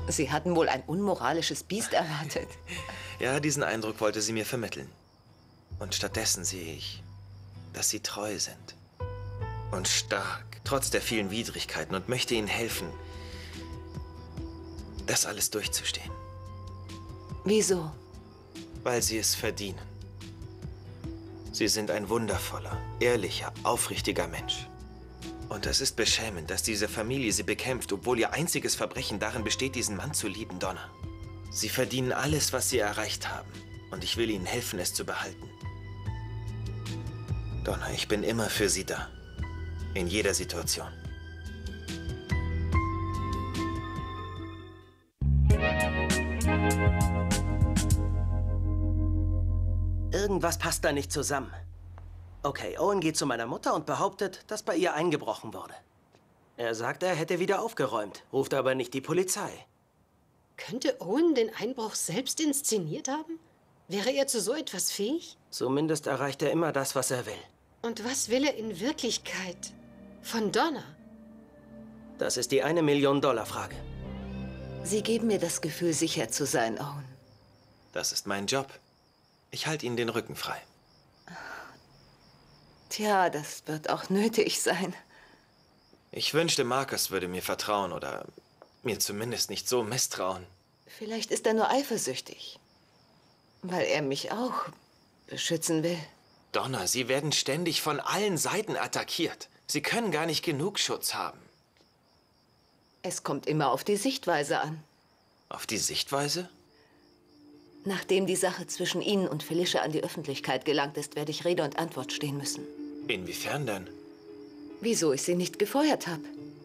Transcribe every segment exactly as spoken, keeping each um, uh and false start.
Sie hatten wohl ein unmoralisches Biest erwartet. Ja, diesen Eindruck wollte sie mir vermitteln. Und stattdessen sehe ich, dass Sie treu sind. Und stark, trotz der vielen Widrigkeiten, und möchte Ihnen helfen, das alles durchzustehen. Wieso? Weil Sie es verdienen. Sie sind ein wundervoller, ehrlicher, aufrichtiger Mensch. Und es ist beschämend, dass diese Familie Sie bekämpft, obwohl ihr einziges Verbrechen darin besteht, diesen Mann zu lieben, Donna. Sie verdienen alles, was Sie erreicht haben. Und ich will Ihnen helfen, es zu behalten. Donna, ich bin immer für Sie da. In jeder Situation. Irgendwas passt da nicht zusammen. Okay, Owen geht zu meiner Mutter und behauptet, dass bei ihr eingebrochen wurde. Er sagt, er hätte wieder aufgeräumt, ruft aber nicht die Polizei. Könnte Owen den Einbruch selbst inszeniert haben? Wäre er zu so etwas fähig? Zumindest erreicht er immer das, was er will. Und was will er in Wirklichkeit? Von Donna? Das ist die eine Million Dollar Frage. Sie geben mir das Gefühl, sicher zu sein, Owen. Das ist mein Job. Ich halte Ihnen den Rücken frei. Tja, das wird auch nötig sein. Ich wünschte, Marcus würde mir vertrauen oder mir zumindest nicht so misstrauen. Vielleicht ist er nur eifersüchtig. Weil er mich auch beschützen will. Donna, Sie werden ständig von allen Seiten attackiert. Sie können gar nicht genug Schutz haben. Es kommt immer auf die Sichtweise an. Auf die Sichtweise? Nachdem die Sache zwischen Ihnen und Felicia an die Öffentlichkeit gelangt ist, werde ich Rede und Antwort stehen müssen. Inwiefern denn? Wieso ich Sie nicht gefeuert habe.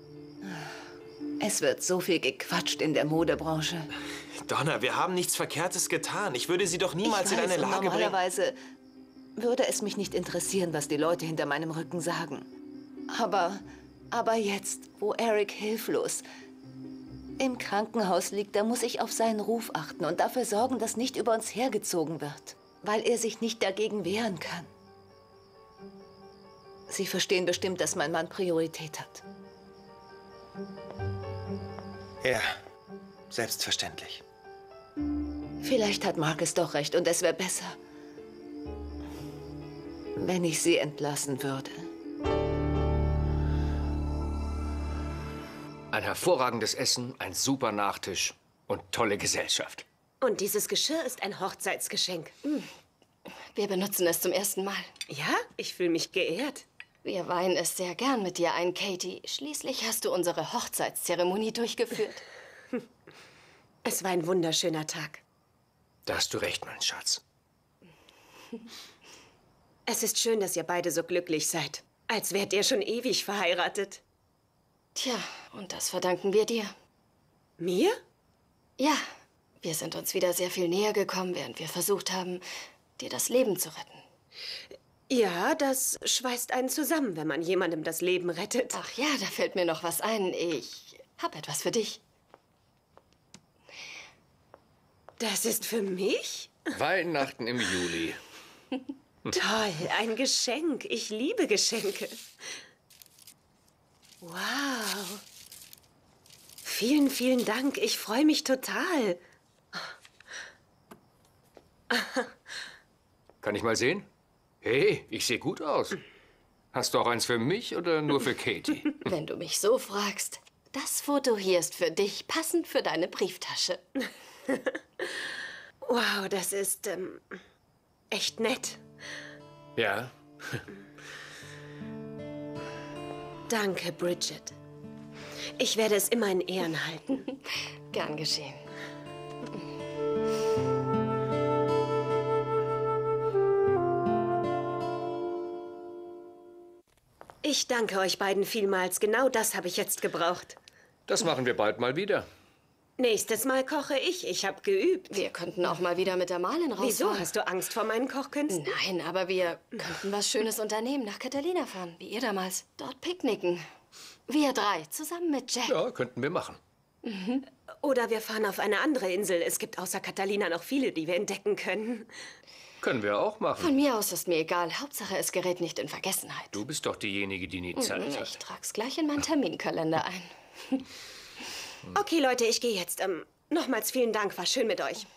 Es wird so viel gequatscht in der Modebranche. Donna, wir haben nichts Verkehrtes getan. Ich würde Sie doch niemals ich weiß, in eine Lage und normalerweise würde es mich nicht interessieren, was die Leute hinter meinem Rücken sagen. Aber, aber jetzt, wo Eric hilflos im Krankenhaus liegt, da muss ich auf seinen Ruf achten und dafür sorgen, dass nicht über uns hergezogen wird, weil er sich nicht dagegen wehren kann. Sie verstehen bestimmt, dass mein Mann Priorität hat. Ja, selbstverständlich. Vielleicht hat Marcus doch recht und es wäre besser, wenn ich Sie entlassen würde. Ein hervorragendes Essen, ein super Nachtisch und tolle Gesellschaft. Und dieses Geschirr ist ein Hochzeitsgeschenk. Wir benutzen es zum ersten Mal. Ja, ich fühle mich geehrt. Wir weihen es sehr gern mit dir ein, Katie. Schließlich hast du unsere Hochzeitszeremonie durchgeführt. Es war ein wunderschöner Tag. Da hast du recht, mein Schatz. Es ist schön, dass ihr beide so glücklich seid. Als wärt ihr schon ewig verheiratet. Tja, und das verdanken wir dir. Mir? Ja, wir sind uns wieder sehr viel näher gekommen, während wir versucht haben, dir das Leben zu retten. Ja, das schweißt einen zusammen, wenn man jemandem das Leben rettet. Ach ja, da fällt mir noch was ein. Ich hab etwas für dich. Das ist für mich? Weihnachten im Juli. Toll, ein Geschenk. Ich liebe Geschenke. Wow. Vielen, vielen Dank. Ich freue mich total. Kann ich mal sehen? Hey, ich sehe gut aus. Hast du auch eins für mich oder nur für Katie? Wenn du mich so fragst, das Foto hier ist für dich, passend für deine Brieftasche. Wow, das ist ähm, echt nett. Ja. Danke, Bridget. Ich werde es immer in Ehren halten. Gern geschehen. Ich danke euch beiden vielmals. Genau das habe ich jetzt gebraucht. Das machen wir bald mal wieder. Nächstes Mal koche ich. Ich habe geübt. Wir könnten auch mal wieder mit der Malin rausfahren. Wieso? Hast du Angst vor meinen Kochkünsten? Nein, aber wir könnten was Schönes unternehmen. Nach Catalina fahren, wie ihr damals. Dort picknicken. Wir drei, zusammen mit Jack. Ja, könnten wir machen. Mhm. Oder wir fahren auf eine andere Insel. Es gibt außer Catalina noch viele, die wir entdecken können. Können wir auch machen. Von mir aus ist mir egal. Hauptsache, es gerät nicht in Vergessenheit. Du bist doch diejenige, die nie Zeit Ich hat. trag's gleich in meinen Terminkalender ein. Okay, Leute, ich gehe jetzt. Ähm, Nochmals vielen Dank, war schön mit euch.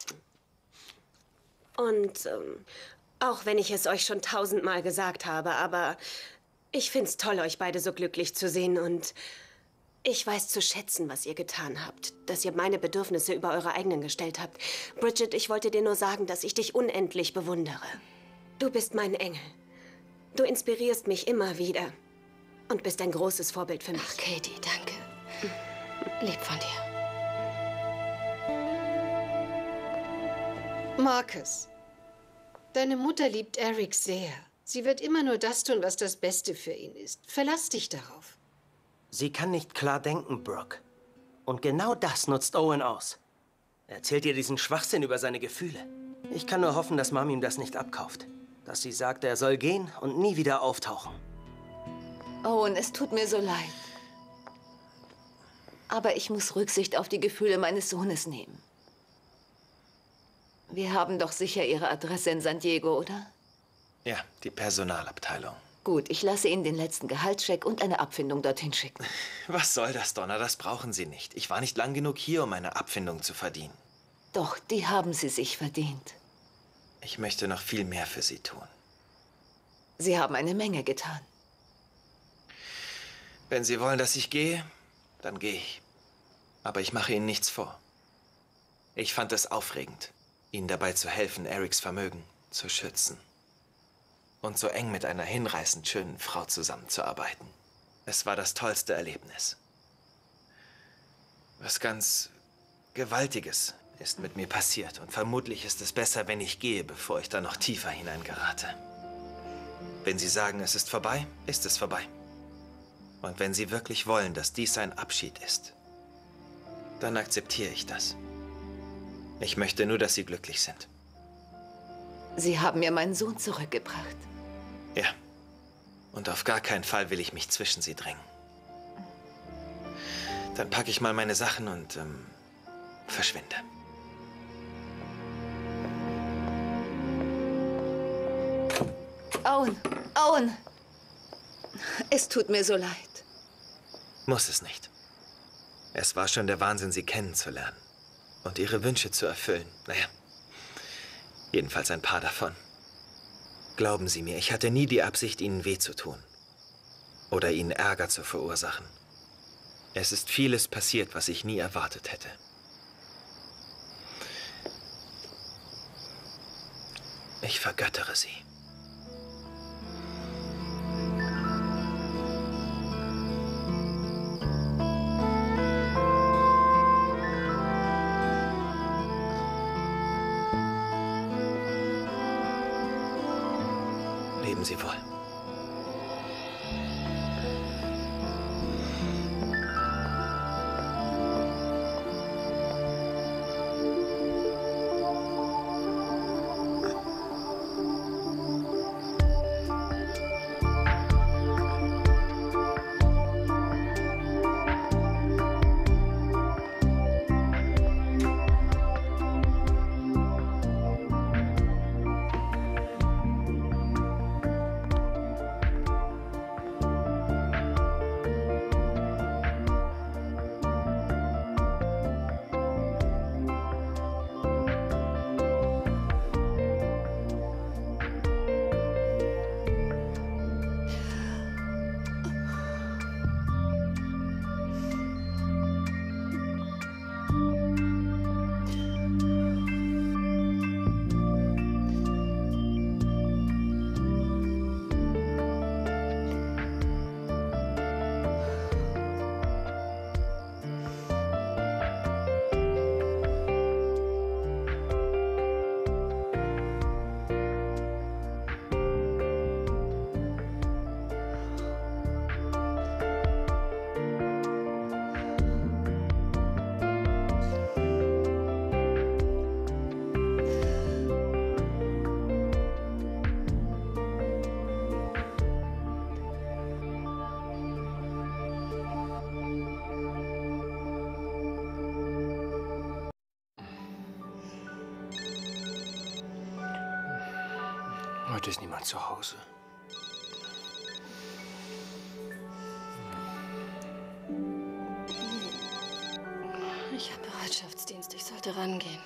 Und ähm, auch wenn ich es euch schon tausendmal gesagt habe, aber ich find's toll, euch beide so glücklich zu sehen und ich weiß zu schätzen, was ihr getan habt, dass ihr meine Bedürfnisse über eure eigenen gestellt habt. Bridget, ich wollte dir nur sagen, dass ich dich unendlich bewundere. Du bist mein Engel. Du inspirierst mich immer wieder und bist ein großes Vorbild für mich. Ach, Katie, danke. Lieb von dir. Marcus, deine Mutter liebt Eric sehr. Sie wird immer nur das tun, was das Beste für ihn ist. Verlass dich darauf. Sie kann nicht klar denken, Brooke. Und genau das nutzt Owen aus. Er erzählt ihr diesen Schwachsinn über seine Gefühle. Ich kann nur hoffen, dass Mom ihm das nicht abkauft. Dass sie sagt, er soll gehen und nie wieder auftauchen. Owen, es tut mir so leid. Aber ich muss Rücksicht auf die Gefühle meines Sohnes nehmen. Wir haben doch sicher Ihre Adresse in San Diego, oder? Ja, die Personalabteilung. Gut, ich lasse Ihnen den letzten Gehaltscheck und eine Abfindung dorthin schicken. Was soll das, Donna? Das brauchen Sie nicht. Ich war nicht lang genug hier, um eine Abfindung zu verdienen. Doch, die haben Sie sich verdient. Ich möchte noch viel mehr für Sie tun. Sie haben eine Menge getan. Wenn Sie wollen, dass ich gehe, dann gehe ich. Aber ich mache Ihnen nichts vor. Ich fand es aufregend, Ihnen dabei zu helfen, Erics Vermögen zu schützen. Und so eng mit einer hinreißend schönen Frau zusammenzuarbeiten. Es war das tollste Erlebnis. Was ganz Gewaltiges ist mit mir passiert. Und vermutlich ist es besser, wenn ich gehe, bevor ich da noch tiefer hineingerate. Wenn Sie sagen, es ist vorbei, ist es vorbei. Und wenn Sie wirklich wollen, dass dies ein Abschied ist, dann akzeptiere ich das. Ich möchte nur, dass Sie glücklich sind. Sie haben mir meinen Sohn zurückgebracht. Ja. Und auf gar keinen Fall will ich mich zwischen Sie drängen. Dann packe ich mal meine Sachen und ähm, verschwinde. Owen, Owen! Es tut mir so leid. Muss es nicht. Es war schon der Wahnsinn, Sie kennenzulernen. Und Ihre Wünsche zu erfüllen. Naja, jedenfalls ein paar davon. Glauben Sie mir, ich hatte nie die Absicht, Ihnen weh zu tun. Oder Ihnen Ärger zu verursachen. Es ist vieles passiert, was ich nie erwartet hätte. Ich vergöttere Sie. Leben Sie wohl. Heute ist niemand zu Hause. Ich habe Bereitschaftsdienst, ich soll bitte rangehen.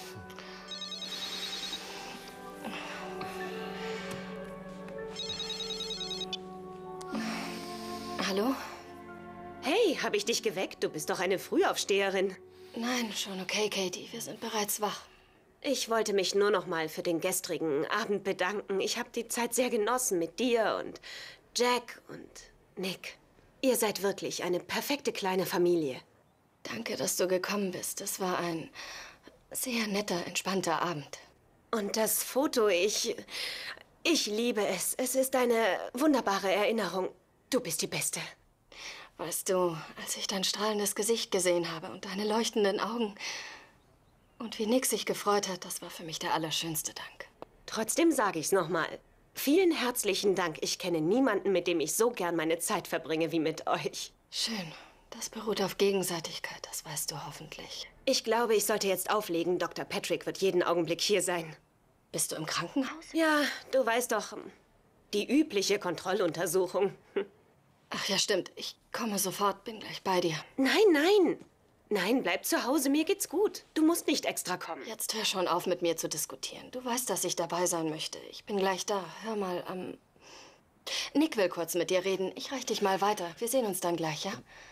Hallo? Hey, habe ich dich geweckt? Du bist doch eine Frühaufsteherin. Nein, schon okay, Katie. Wir sind bereits wach. Ich wollte mich nur noch mal für den gestrigen Abend bedanken. Ich habe die Zeit sehr genossen mit dir und Jack und Nick. Ihr seid wirklich eine perfekte kleine Familie. Danke, dass du gekommen bist. Es war ein sehr netter, entspannter Abend. Und das Foto, ich... Ich liebe es. Es ist eine wunderbare Erinnerung. Du bist die Beste. Weißt du, als ich dein strahlendes Gesicht gesehen habe und deine leuchtenden Augen und wie Nick sich gefreut hat, das war für mich der allerschönste Dank. Trotzdem sage ich's nochmal. Vielen herzlichen Dank. Ich kenne niemanden, mit dem ich so gern meine Zeit verbringe wie mit euch. Schön. Das beruht auf Gegenseitigkeit, das weißt du hoffentlich. Ich glaube, ich sollte jetzt auflegen. Doktor Patrick wird jeden Augenblick hier sein. Bist du im Krankenhaus? Ja, du weißt doch, die übliche Kontrolluntersuchung. Ach ja, stimmt. Ich komme sofort, bin gleich bei dir. Nein, nein. Nein, bleib zu Hause, mir geht's gut. Du musst nicht extra kommen. Jetzt hör schon auf, mit mir zu diskutieren. Du weißt, dass ich dabei sein möchte. Ich bin gleich da. Hör mal, ähm... Nick will kurz mit dir reden. Ich reich dich mal weiter. Wir sehen uns dann gleich, ja?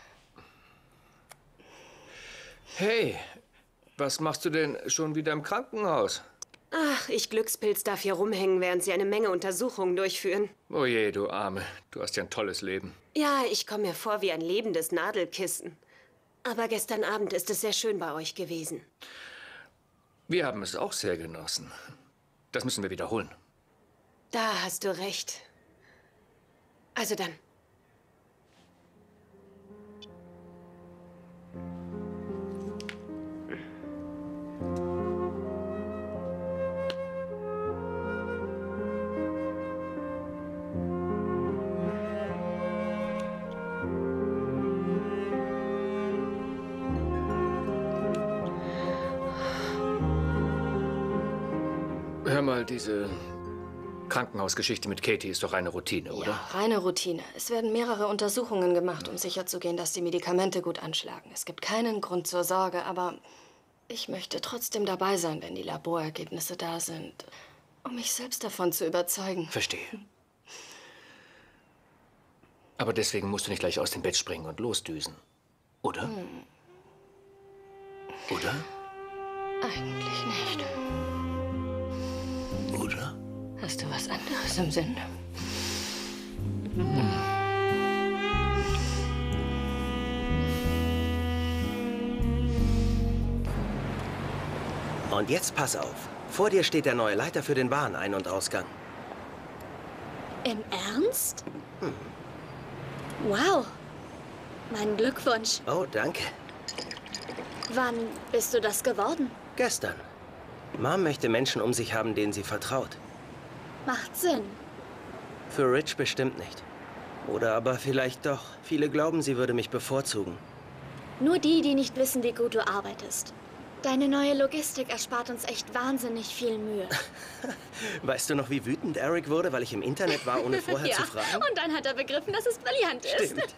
Hey, was machst du denn schon wieder im Krankenhaus? Ach, ich Glückspilz darf hier rumhängen, während sie eine Menge Untersuchungen durchführen. Oh je, du Arme. Du hast ja ein tolles Leben. Ja, ich komme mir vor wie ein lebendes Nadelkissen. Aber gestern Abend ist es sehr schön bei euch gewesen. Wir haben es auch sehr genossen. Das müssen wir wiederholen. Da hast du recht. Also dann. Hör mal, diese Krankenhausgeschichte mit Katie ist doch eine Routine, oder? Ja, reine Routine. Es werden mehrere Untersuchungen gemacht, um sicherzugehen, dass die Medikamente gut anschlagen. Es gibt keinen Grund zur Sorge, aber ich möchte trotzdem dabei sein, wenn die Laborergebnisse da sind, um mich selbst davon zu überzeugen. Verstehe. Aber deswegen musst du nicht gleich aus dem Bett springen und losdüsen, oder? Hm. Oder? Eigentlich nicht. Oder? Hast du was anderes im Sinn? Und jetzt pass auf. Vor dir steht der neue Leiter für den Warenein- und Ausgang. Im Ernst? Hm. Wow. Mein Glückwunsch. Oh, danke. Wann bist du das geworden? Gestern. Mom möchte Menschen um sich haben, denen sie vertraut. Macht Sinn. Für Rich bestimmt nicht. Oder aber vielleicht doch. Viele glauben, sie würde mich bevorzugen. Nur die, die nicht wissen, wie gut du arbeitest. Deine neue Logistik erspart uns echt wahnsinnig viel Mühe. Weißt du noch, wie wütend Eric wurde, weil ich im Internet war, ohne vorher ja, zu fragen? Und dann hat er begriffen, dass es brillant ist. Stimmt.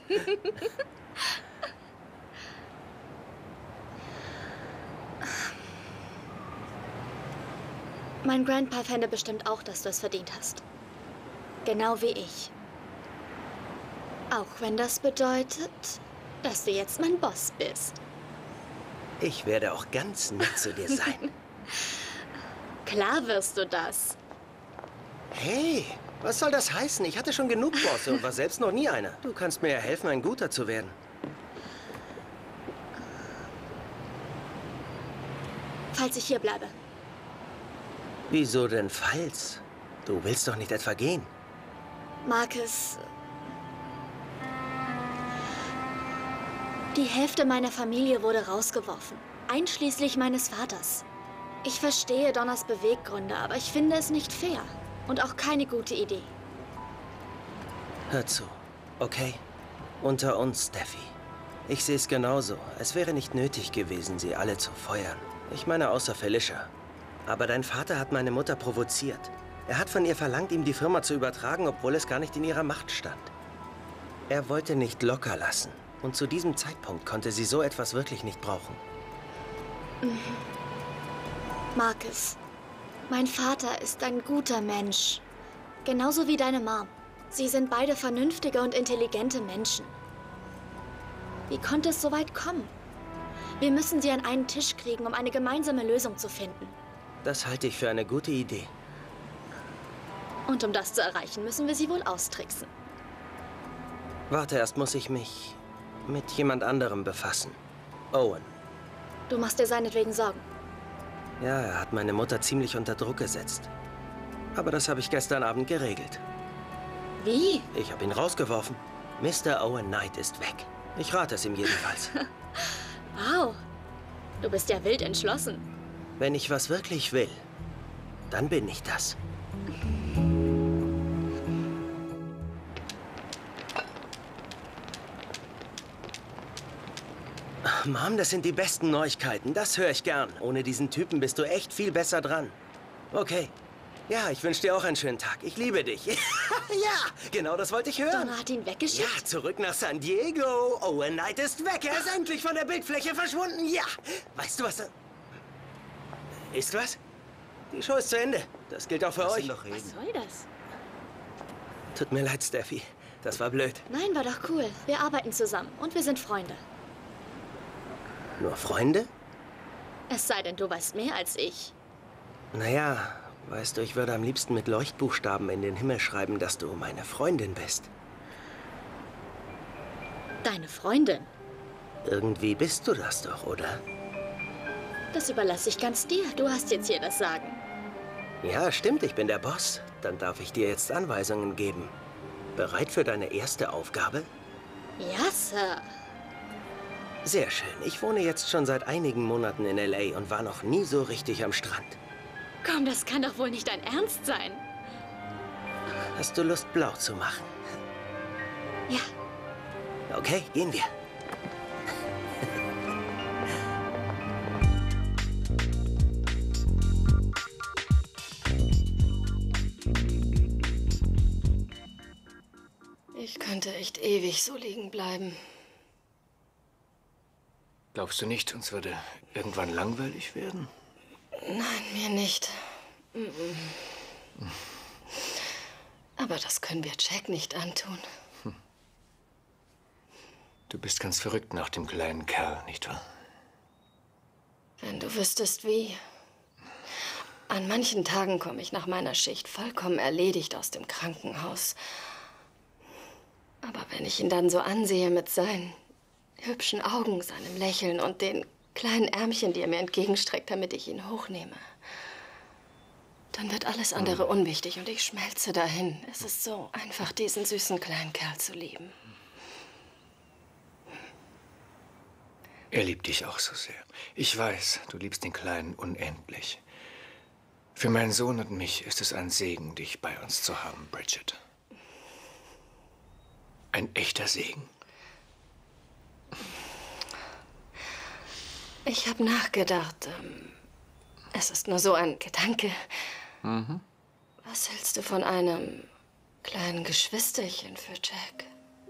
Mein Grandpa fände bestimmt auch, dass du es verdient hast. Genau wie ich. Auch wenn das bedeutet, dass du jetzt mein Boss bist. Ich werde auch ganz nett zu dir sein. Klar wirst du das. Hey, was soll das heißen? Ich hatte schon genug Bosse und war selbst noch nie einer. Du kannst mir ja helfen, ein Guter zu werden. Falls ich hier bleibe. Wieso denn falls? Du willst doch nicht etwa gehen. Marcus, die Hälfte meiner Familie wurde rausgeworfen, einschließlich meines Vaters. Ich verstehe Donners Beweggründe, aber ich finde es nicht fair und auch keine gute Idee. Hör zu, okay? Unter uns, Steffi. Ich sehe es genauso. Es wäre nicht nötig gewesen, sie alle zu feuern. Ich meine außer Felicia. Aber dein Vater hat meine Mutter provoziert. Er hat von ihr verlangt, ihm die Firma zu übertragen, obwohl es gar nicht in ihrer Macht stand. Er wollte nicht locker lassen. Und zu diesem Zeitpunkt konnte sie so etwas wirklich nicht brauchen. Marcus, mein Vater ist ein guter Mensch. Genauso wie deine Mom. Sie sind beide vernünftige und intelligente Menschen. Wie konnte es so weit kommen? Wir müssen sie an einen Tisch kriegen, um eine gemeinsame Lösung zu finden. Das halte ich für eine gute Idee. Und um das zu erreichen, müssen wir sie wohl austricksen. Warte, erst muss ich mich mit jemand anderem befassen. Owen. Du machst dir seinetwegen Sorgen. Ja, er hat meine Mutter ziemlich unter Druck gesetzt. Aber das habe ich gestern Abend geregelt. Wie? Ich habe ihn rausgeworfen. Mister Owen Knight ist weg. Ich rate es ihm jedenfalls. Wow. Du bist ja wild entschlossen. Wenn ich was wirklich will, dann bin ich das. Mom, das sind die besten Neuigkeiten. Das höre ich gern. Ohne diesen Typen bist du echt viel besser dran. Okay. Ja, ich wünsche dir auch einen schönen Tag. Ich liebe dich. Ja, genau das wollte ich hören. Donna hat ihn weggeschickt? Ja, zurück nach San Diego. Owen Knight ist weg. Er ist endlich von der Bildfläche verschwunden. Ja. Weißt du, was da... Ist was? Die Show ist zu Ende. Das gilt auch für euch. Was soll das? Tut mir leid, Steffi. Das war blöd. Nein, war doch cool. Wir arbeiten zusammen und wir sind Freunde. Nur Freunde? Es sei denn, du weißt mehr als ich. Naja, weißt du, ich würde am liebsten mit Leuchtbuchstaben in den Himmel schreiben, dass du meine Freundin bist. Deine Freundin? Irgendwie bist du das doch, oder? Das überlasse ich ganz dir. Du hast jetzt hier das Sagen. Ja, stimmt, ich bin der Boss. Dann darf ich dir jetzt Anweisungen geben. Bereit für deine erste Aufgabe? Ja, Sir. Sehr schön. Ich wohne jetzt schon seit einigen Monaten in L A und war noch nie so richtig am Strand. Komm, das kann doch wohl nicht dein Ernst sein. Hast du Lust, blau zu machen? Ja. Okay, gehen wir. Ich könnte echt ewig so liegen bleiben. Glaubst du nicht, uns würde irgendwann langweilig werden? Nein, mir nicht. Mm-mm. Aber das können wir Jack nicht antun. Hm. Du bist ganz verrückt nach dem kleinen Kerl, nicht wahr? Wenn du wüsstest, wie. An manchen Tagen komme ich nach meiner Schicht vollkommen erledigt aus dem Krankenhaus. Aber wenn ich ihn dann so ansehe mit seinen hübschen Augen, seinem Lächeln und den kleinen Ärmchen, die er mir entgegenstreckt, damit ich ihn hochnehme, dann wird alles andere unwichtig und ich schmelze dahin. Es ist so einfach, diesen süßen kleinen Kerl zu lieben. Er liebt dich auch so sehr. Ich weiß, du liebst den Kleinen unendlich. Für meinen Sohn und mich ist es ein Segen, dich bei uns zu haben, Bridget. Ein echter Segen. Ich habe nachgedacht. Ähm, es ist nur so ein Gedanke. Mhm. Was hältst du von einem kleinen Geschwisterchen für Jack?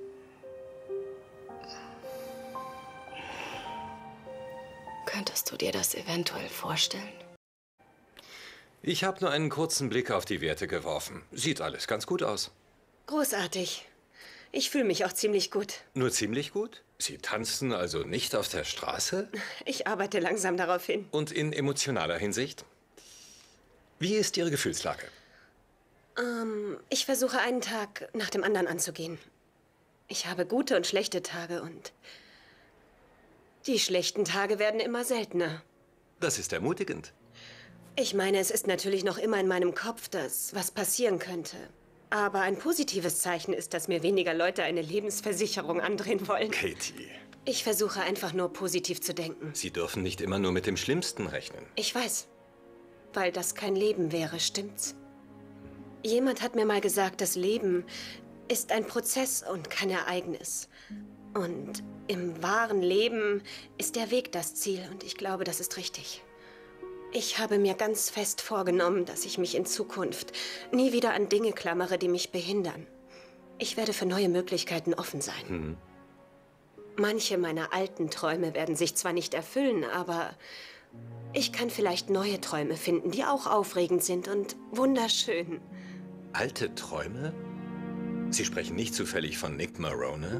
Könntest du dir das eventuell vorstellen? Ich habe nur einen kurzen Blick auf die Werte geworfen. Sieht alles ganz gut aus. Großartig. Ich fühle mich auch ziemlich gut. Nur ziemlich gut? Sie tanzen also nicht auf der Straße? Ich arbeite langsam darauf hin. Und in emotionaler Hinsicht? Wie ist Ihre Gefühlslage? Ähm, ich versuche einen Tag nach dem anderen anzugehen. Ich habe gute und schlechte Tage und die schlechten Tage werden immer seltener. Das ist ermutigend. Ich meine, es ist natürlich noch immer in meinem Kopf, dass was passieren könnte. Aber ein positives Zeichen ist, dass mir weniger Leute eine Lebensversicherung andrehen wollen. Katie. Ich versuche einfach nur positiv zu denken. Sie dürfen nicht immer nur mit dem Schlimmsten rechnen. Ich weiß. Weil das kein Leben wäre, stimmt's? Jemand hat mir mal gesagt, das Leben ist ein Prozess und kein Ereignis. Und im wahren Leben ist der Weg das Ziel und ich glaube, das ist richtig. Ich habe mir ganz fest vorgenommen, dass ich mich in Zukunft nie wieder an Dinge klammere, die mich behindern. Ich werde für neue Möglichkeiten offen sein. Mhm. Manche meiner alten Träume werden sich zwar nicht erfüllen, aber Ich kann vielleicht neue Träume finden, die auch aufregend sind und wunderschön. Alte Träume? Sie sprechen nicht zufällig von Nick Marone?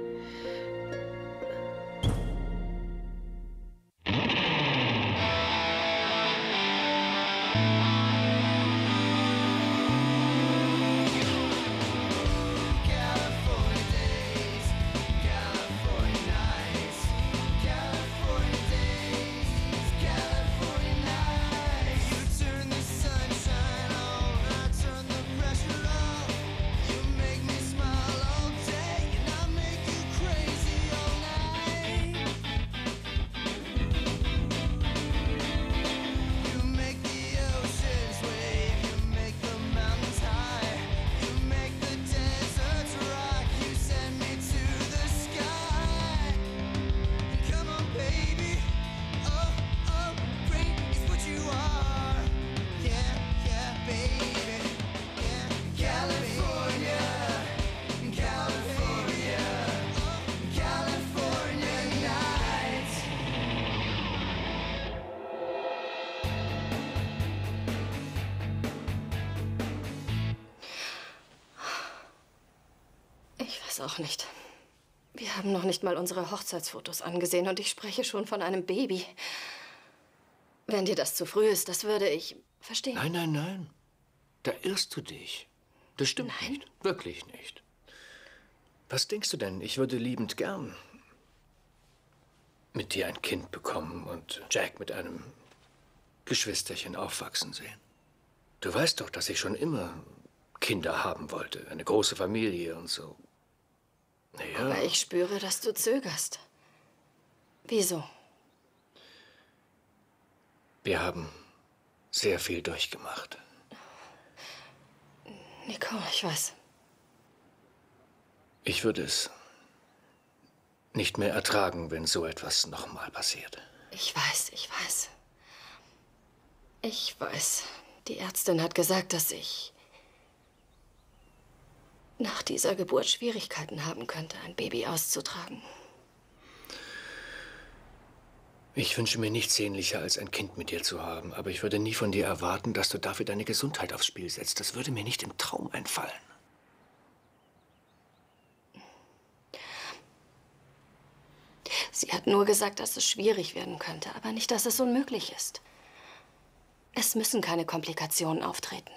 Auch nicht. Wir haben noch nicht mal unsere Hochzeitsfotos angesehen und ich spreche schon von einem Baby. Wenn dir das zu früh ist, das würde ich verstehen. Nein, nein, nein. Da irrst du dich. Das stimmt Nein. nicht. Wirklich nicht. Was denkst du denn? Ich würde liebend gern mit dir ein Kind bekommen und Jack mit einem Geschwisterchen aufwachsen sehen. Du weißt doch, dass ich schon immer Kinder haben wollte. Eine große Familie und so. Ja. Aber ich spüre, dass du zögerst. Wieso? Wir haben sehr viel durchgemacht. Nicole, ich weiß. Ich würde es nicht mehr ertragen, wenn so etwas nochmal passiert. Ich weiß, ich weiß. Ich weiß. Die Ärztin hat gesagt, dass ich nach dieser Geburt Schwierigkeiten haben könnte, ein Baby auszutragen. Ich wünsche mir nichts sehnlicher, als ein Kind mit dir zu haben. Aber ich würde nie von dir erwarten, dass du dafür deine Gesundheit aufs Spiel setzt. Das würde mir nicht im Traum einfallen. Sie hat nur gesagt, dass es schwierig werden könnte, aber nicht, dass es unmöglich ist. Es müssen keine Komplikationen auftreten.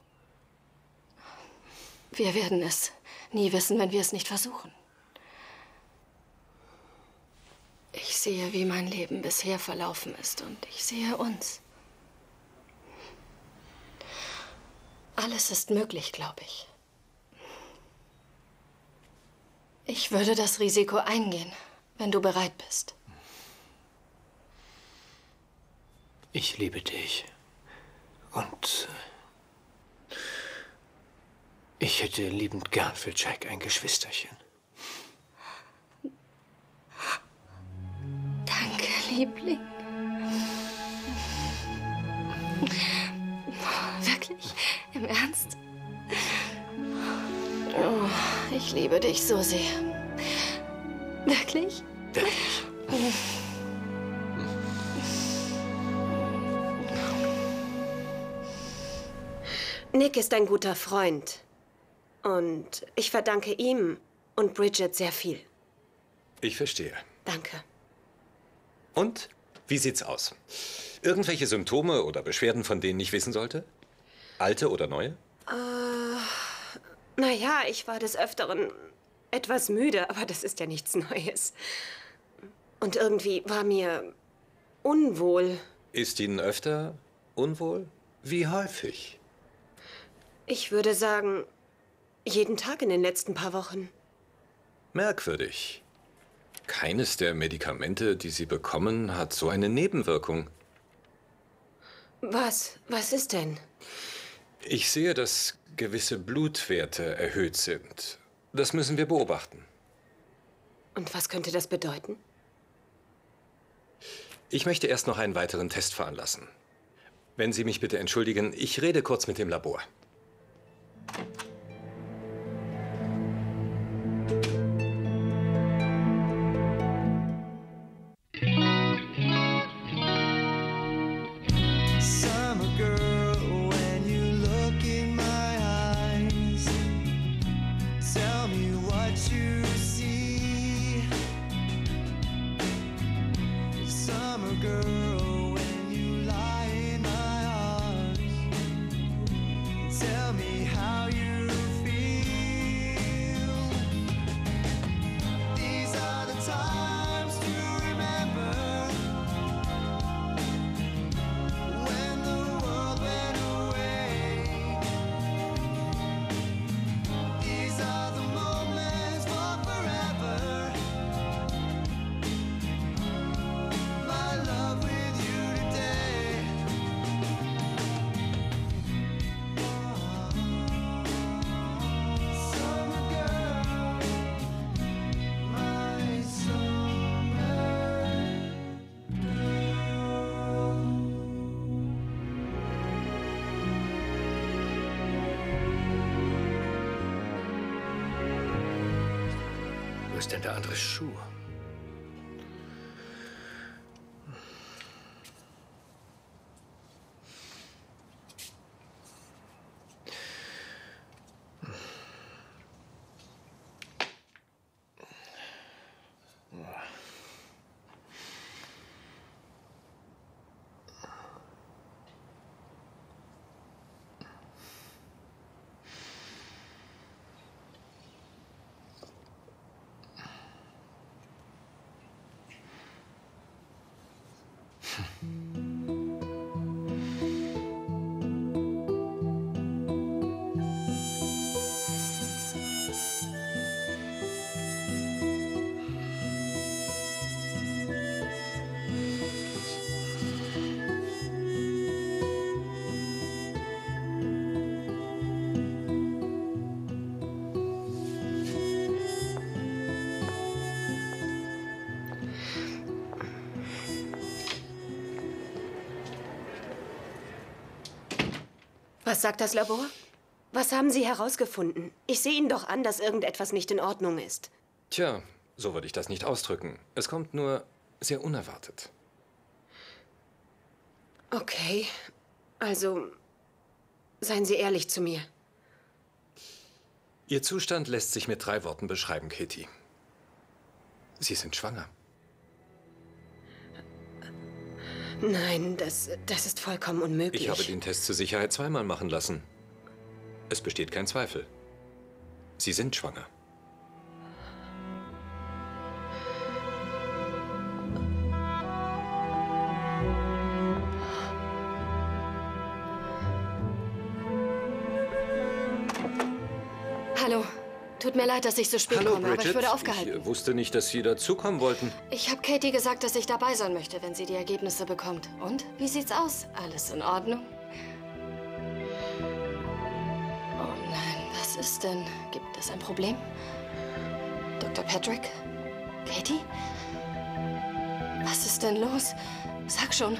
Wir werden es nie wissen, wenn wir es nicht versuchen. Ich sehe, wie mein Leben bisher verlaufen ist und ich sehe uns. Alles ist möglich, glaube ich. Ich würde das Risiko eingehen, wenn du bereit bist. Ich liebe dich. Und ich hätte liebend gern für Jack ein Geschwisterchen. Danke, Liebling. Wirklich? Im Ernst? Oh, ich liebe dich so sehr. Wirklich? Wirklich. Nick ist ein guter Freund. Und ich verdanke ihm und Bridget sehr viel. Ich verstehe. Danke. Und? Wie sieht's aus? Irgendwelche Symptome oder Beschwerden, von denen ich wissen sollte? Alte oder neue? Äh, naja, ich war des Öfteren etwas müde, aber das ist ja nichts Neues. Und irgendwie war mir unwohl. Ist Ihnen öfter unwohl? Wie häufig? Ich würde sagen, jeden Tag in den letzten paar Wochen. Merkwürdig. Keines der Medikamente, die Sie bekommen, hat so eine Nebenwirkung. Was? Was ist denn? Ich sehe, dass gewisse Blutwerte erhöht sind. Das müssen wir beobachten. Und was könnte das bedeuten? Ich möchte erst noch einen weiteren Test veranlassen. Wenn Sie mich bitte entschuldigen, ich rede kurz mit dem Labor. Wo ist denn der andere Schuh? Was sagt das Labor? Was haben Sie herausgefunden? Ich sehe Ihnen doch an, dass irgendetwas nicht in Ordnung ist. Tja, so würde ich das nicht ausdrücken. Es kommt nur sehr unerwartet. Okay, also seien Sie ehrlich zu mir. Ihr Zustand lässt sich mit drei Worten beschreiben, Katie. Sie sind schwanger. Nein, das, das ist vollkommen unmöglich. Ich habe den Test zur Sicherheit zweimal machen lassen. Es besteht kein Zweifel. Sie sind schwanger. Hallo. Tut mir leid, dass ich so spät Hallo, komme, Bridget. aber ich wurde aufgehalten. Ich wusste nicht, dass Sie dazukommen wollten. Ich habe Katie gesagt, dass ich dabei sein möchte, wenn sie die Ergebnisse bekommt. Und? Wie sieht's aus? Alles in Ordnung? Oh nein, was ist denn? Gibt es ein Problem? Doktor Patrick? Katie? Was ist denn los? Sag schon.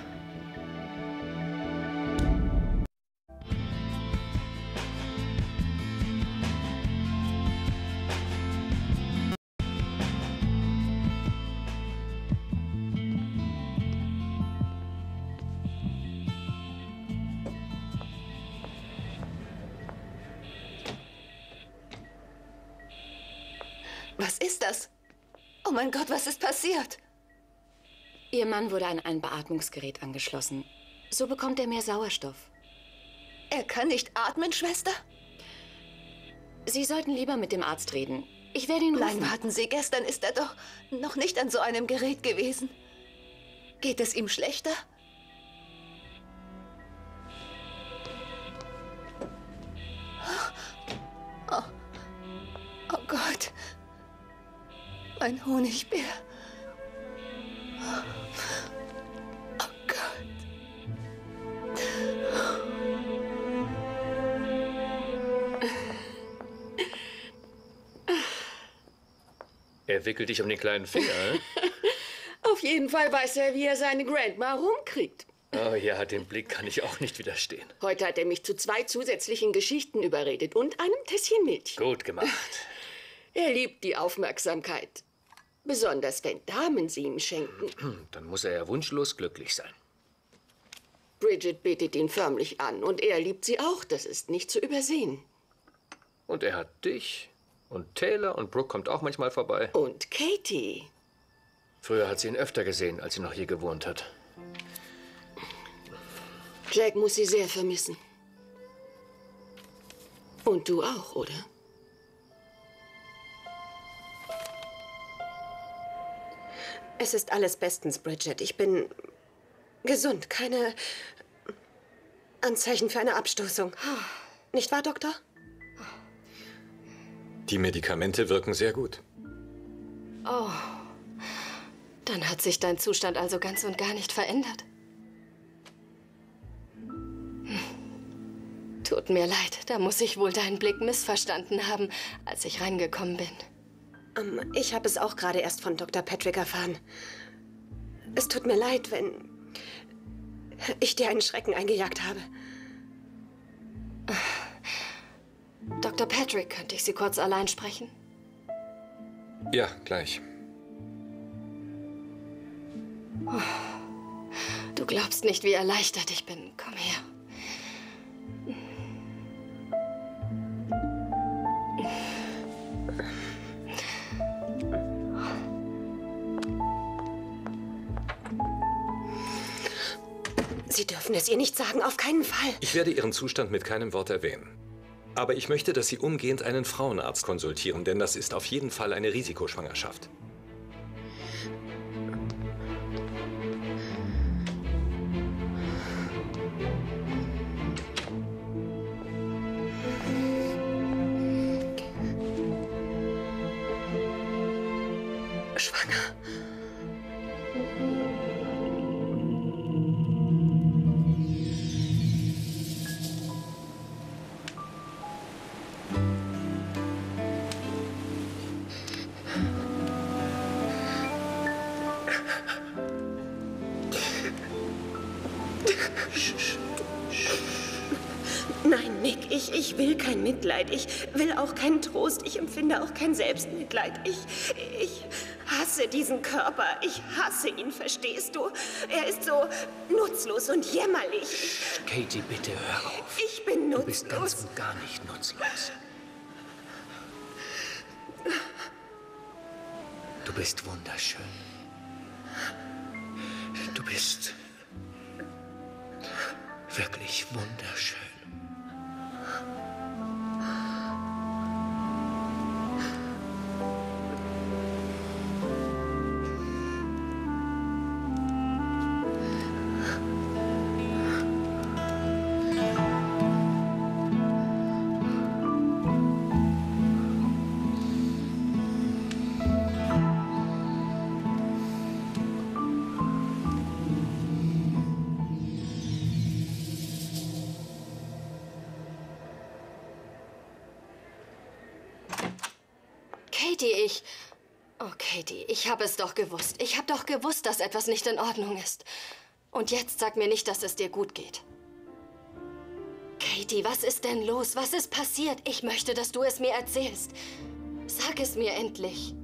Was ist das? Oh mein Gott, was ist passiert? Ihr Mann wurde an ein Beatmungsgerät angeschlossen. So bekommt er mehr Sauerstoff. Er kann nicht atmen, Schwester? Sie sollten lieber mit dem Arzt reden. Ich werde ihn rufen. Nein, warten Sie, gestern ist er doch noch nicht an so einem Gerät gewesen. Geht es ihm schlechter? Oh, oh Gott. Mein Honigbär. Oh Gott. Er wickelt dich um den kleinen Finger, äh? Auf jeden Fall weiß er, wie er seine Grandma rumkriegt. Oh ja, dem Blick kann ich auch nicht widerstehen. Heute hat er mich zu zwei zusätzlichen Geschichten überredet und einem Tässchen Milch. Gut gemacht. Er liebt die Aufmerksamkeit. Besonders wenn Damen sie ihm schenken. Dann muss er ja wunschlos glücklich sein. Bridget betet ihn förmlich an und er liebt sie auch. Das ist nicht zu übersehen. Und er hat dich. Und Taylor und Brooke kommt auch manchmal vorbei. Und Katie. Früher hat sie ihn öfter gesehen, als sie noch hier gewohnt hat. Jack muss sie sehr vermissen. Und du auch, oder? Es ist alles bestens, Bridget. Ich bin gesund. Keine Anzeichen für eine Abstoßung. Nicht wahr, Doktor? Die Medikamente wirken sehr gut. Oh, dann hat sich dein Zustand also ganz und gar nicht verändert. Hm. Tut mir leid, da muss ich wohl deinen Blick missverstanden haben, als ich reingekommen bin. Um, ich habe es auch gerade erst von Doktor Patrick erfahren. Es tut mir leid, wenn ich dir einen Schrecken eingejagt habe. Doktor Patrick, könnte ich Sie kurz allein sprechen? Ja, gleich. Oh, du glaubst nicht, wie erleichtert ich bin. Komm her. Sie dürfen es ihr nicht sagen, auf keinen Fall. Ich werde Ihren Zustand mit keinem Wort erwähnen. Aber ich möchte, dass Sie umgehend einen Frauenarzt konsultieren, denn das ist auf jeden Fall eine Risikoschwangerschaft. Schwanger. Nein, Nick, ich, ich will kein Mitleid. Ich will auch keinen Trost. Ich empfinde auch kein Selbstmitleid. Ich, ich hasse diesen Körper. Ich hasse ihn, verstehst du? Er ist so nutzlos und jämmerlich. Katie, bitte hör auf. Ich bin nutzlos. Du bist ganz und gar nicht nutzlos. Du bist wunderschön. Du bist wirklich wunderschön. Katie, ich... Oh, Katie, ich habe es doch gewusst. Ich habe doch gewusst, dass etwas nicht in Ordnung ist. Und jetzt sag mir nicht, dass es dir gut geht. Katie, was ist denn los? Was ist passiert? Ich möchte, dass du es mir erzählst. Sag es mir endlich.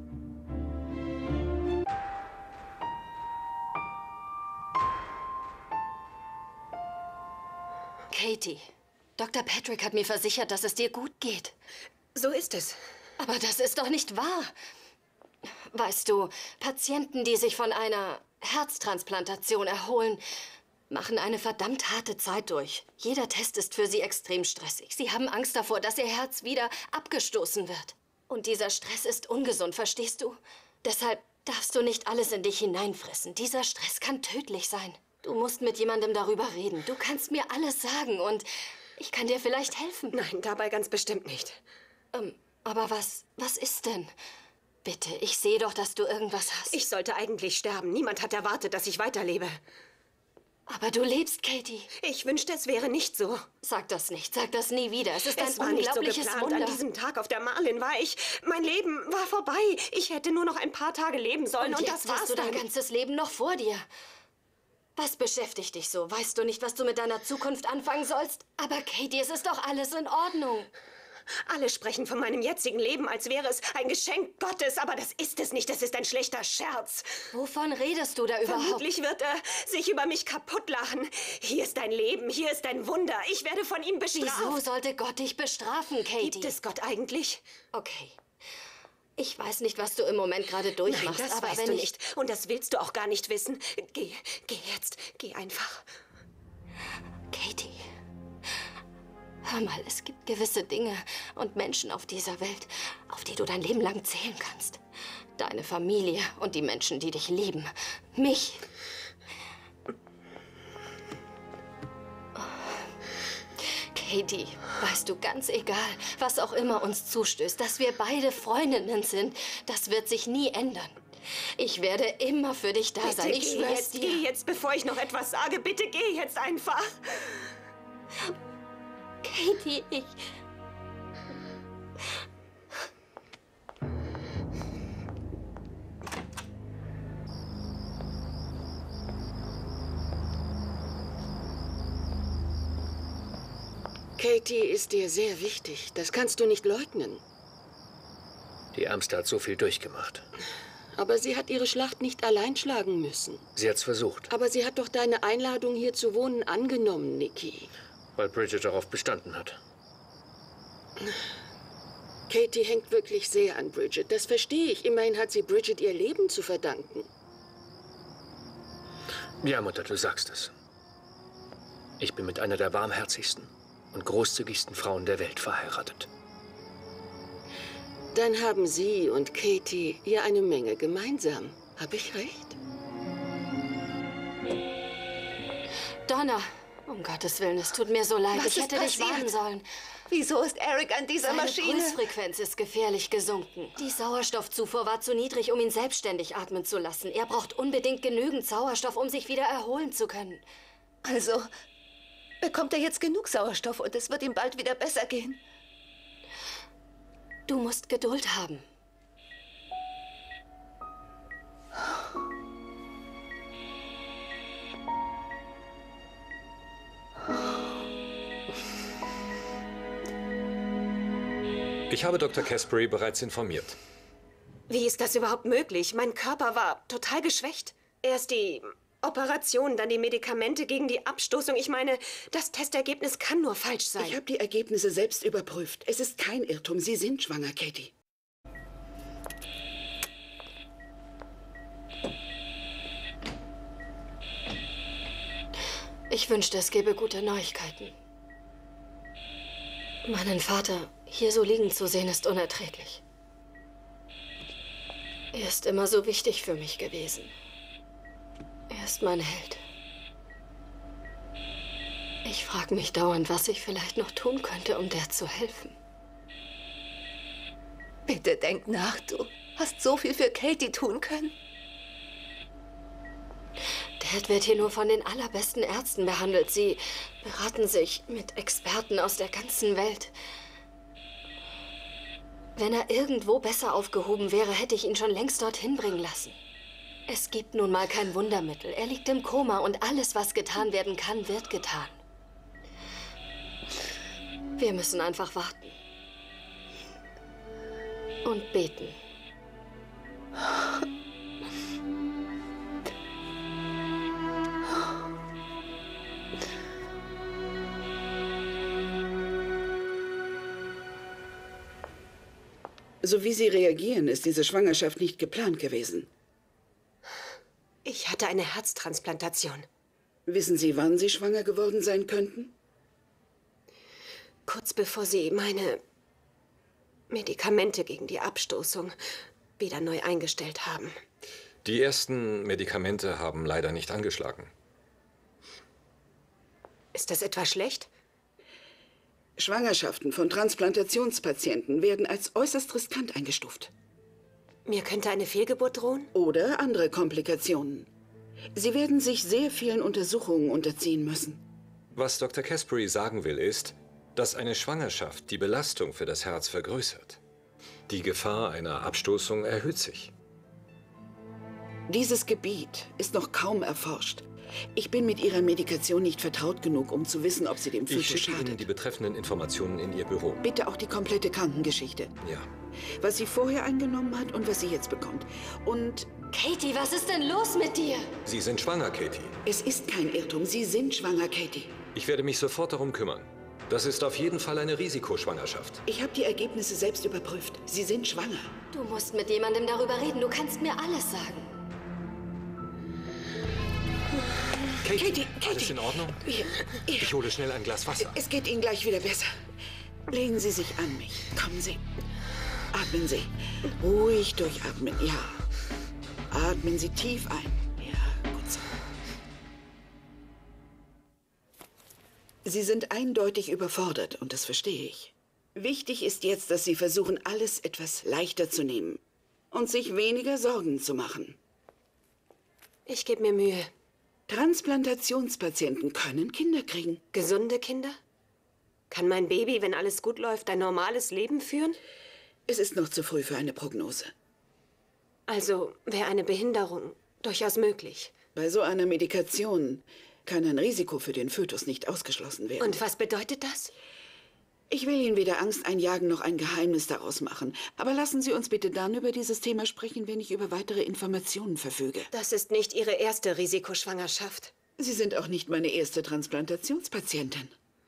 Katie, Doktor Patrick hat mir versichert, dass es dir gut geht. So ist es. Aber das ist doch nicht wahr. Weißt du, Patienten, die sich von einer Herztransplantation erholen, machen eine verdammt harte Zeit durch. Jeder Test ist für sie extrem stressig. Sie haben Angst davor, dass ihr Herz wieder abgestoßen wird. Und dieser Stress ist ungesund, verstehst du? Deshalb darfst du nicht alles in dich hineinfressen. Dieser Stress kann tödlich sein. Du musst mit jemandem darüber reden. Du kannst mir alles sagen und ich kann dir vielleicht helfen. Nein, dabei ganz bestimmt nicht. Ähm, aber was, was ist denn? Bitte, ich sehe doch, dass du irgendwas hast. Ich sollte eigentlich sterben. Niemand hat erwartet, dass ich weiterlebe. Aber du lebst, Katie. Ich wünschte, es wäre nicht so. Sag das nicht. Sag das nie wieder. Es ist es ein war nicht so unglaubliches geplant. Wunder. An diesem Tag auf der Marlin war ich... Mein Leben war vorbei. Ich hätte nur noch ein paar Tage leben sollen und, und das jetzt war's hast du dann. dein ganzes Leben noch vor dir. Was beschäftigt dich so? Weißt du nicht, was du mit deiner Zukunft anfangen sollst? Aber Katie, es ist doch alles in Ordnung. Alle sprechen von meinem jetzigen Leben, als wäre es ein Geschenk Gottes, aber das ist es nicht. Das ist ein schlechter Scherz. Wovon redest du da überhaupt? Vermutlich wird er sich über mich kaputtlachen. Hier ist dein Leben, hier ist dein Wunder. Ich werde von ihm bestraft. Wieso sollte Gott dich bestrafen, Katie? Gibt es Gott eigentlich? Okay. Ich weiß nicht, was du im Moment gerade durchmachst, Nein, das aber weißt wenn du ich... nicht. Und das willst du auch gar nicht wissen. Geh, geh jetzt. Geh einfach. Katie, hör mal, es gibt gewisse Dinge und Menschen auf dieser Welt, auf die du dein Leben lang zählen kannst. Deine Familie und die Menschen, die dich lieben. Mich. Katie, weißt du, ganz egal, was auch immer uns zustößt, dass wir beide Freundinnen sind, das wird sich nie ändern. Ich werde immer für dich da Bitte sein. Ich geh schwör's jetzt, dir. geh jetzt, bevor ich noch etwas sage. Bitte geh jetzt einfach. Katie, ich... Katie ist dir sehr wichtig. Das kannst du nicht leugnen. Die Ärmste hat so viel durchgemacht. Aber sie hat ihre Schlacht nicht allein schlagen müssen. Sie hat's versucht. Aber sie hat doch deine Einladung, hier zu wohnen, angenommen, Nikki. Weil Bridget darauf bestanden hat. Katie hängt wirklich sehr an Bridget. Das verstehe ich. Immerhin hat sie Bridget ihr Leben zu verdanken. Ja, Mutter, du sagst es. Ich bin mit einer der warmherzigsten und großzügigsten Frauen der Welt verheiratet. Dann haben Sie und Katie ja eine Menge gemeinsam. Habe ich recht? Donna, um Gottes Willen, es tut mir so leid. Was ich hätte ist dich warnen passiert? sollen. Wieso ist Eric an dieser Seine Maschine? Pulsfrequenz ist gefährlich gesunken. Die Sauerstoffzufuhr war zu niedrig, um ihn selbstständig atmen zu lassen. Er braucht unbedingt genügend Sauerstoff, um sich wieder erholen zu können. Also bekommt er jetzt genug Sauerstoff und es wird ihm bald wieder besser gehen. Du musst Geduld haben. Ich habe Doktor Caspary bereits informiert. Wie ist das überhaupt möglich? Mein Körper war total geschwächt. Erst die Operation, dann die Medikamente gegen die Abstoßung. Ich meine, das Testergebnis kann nur falsch sein. Ich habe die Ergebnisse selbst überprüft. Es ist kein Irrtum. Sie sind schwanger, Katie. Ich wünschte, es gäbe gute Neuigkeiten. Meinen Vater hier so liegen zu sehen, ist unerträglich. Er ist immer so wichtig für mich gewesen. Er ist mein Held. Ich frage mich dauernd, was ich vielleicht noch tun könnte, um der zu helfen. Bitte denk nach, du hast so viel für Katie tun können. Dad wird hier nur von den allerbesten Ärzten behandelt. Sie beraten sich mit Experten aus der ganzen Welt. Wenn er irgendwo besser aufgehoben wäre, hätte ich ihn schon längst dorthin bringen lassen. Es gibt nun mal kein Wundermittel. Er liegt im Koma und alles, was getan werden kann, wird getan. Wir müssen einfach warten. Und beten. So wie Sie reagieren, ist diese Schwangerschaft nicht geplant gewesen. Ich hatte eine Herztransplantation. Wissen Sie, wann Sie schwanger geworden sein könnten? Kurz bevor Sie meine Medikamente gegen die Abstoßung wieder neu eingestellt haben. Die ersten Medikamente haben leider nicht angeschlagen. Ist das etwa schlecht? Schwangerschaften von Transplantationspatienten werden als äußerst riskant eingestuft. Mir könnte eine Fehlgeburt drohen? Oder andere Komplikationen. Sie werden sich sehr vielen Untersuchungen unterziehen müssen. Was Doktor Caspary sagen will, ist, dass eine Schwangerschaft die Belastung für das Herz vergrößert. Die Gefahr einer Abstoßung erhöht sich. Dieses Gebiet ist noch kaum erforscht. Ich bin mit Ihrer Medikation nicht vertraut genug, um zu wissen, ob sie dem Fötus Ich schicke schadet. Ihnen die betreffenden Informationen in Ihr Büro. Bitte auch die komplette Krankengeschichte. Ja. Was sie vorher eingenommen hat und was sie jetzt bekommt. Und... Katie, was ist denn los mit dir? Sie sind schwanger, Katie. Es ist kein Irrtum. Sie sind schwanger, Katie. Ich werde mich sofort darum kümmern. Das ist auf jeden Fall eine Risikoschwangerschaft. Ich habe die Ergebnisse selbst überprüft. Sie sind schwanger. Du musst mit jemandem darüber reden. Du kannst mir alles sagen. Katie, Katie, Katie. Alles in Ordnung? Hier, hier. Ich hole schnell ein Glas Wasser. Es geht Ihnen gleich wieder besser. Legen Sie sich an mich. Kommen Sie. Atmen Sie. Ruhig durchatmen, ja. Atmen Sie tief ein. Ja, gut so. Sie sind eindeutig überfordert und das verstehe ich. Wichtig ist jetzt, dass Sie versuchen, alles etwas leichter zu nehmen und sich weniger Sorgen zu machen. Ich gebe mir Mühe. Transplantationspatienten können Kinder kriegen. Gesunde Kinder? Kann mein Baby, wenn alles gut läuft, ein normales Leben führen? Es ist noch zu früh für eine Prognose. Also wäre eine Behinderung durchaus möglich. Bei so einer Medikation kann ein Risiko für den Fötus nicht ausgeschlossen werden. Und was bedeutet das? Ich will Ihnen weder Angst einjagen noch ein Geheimnis daraus machen. Aber lassen Sie uns bitte dann über dieses Thema sprechen, wenn ich über weitere Informationen verfüge. Das ist nicht Ihre erste Risikoschwangerschaft. Sie sind auch nicht meine erste Transplantationspatientin.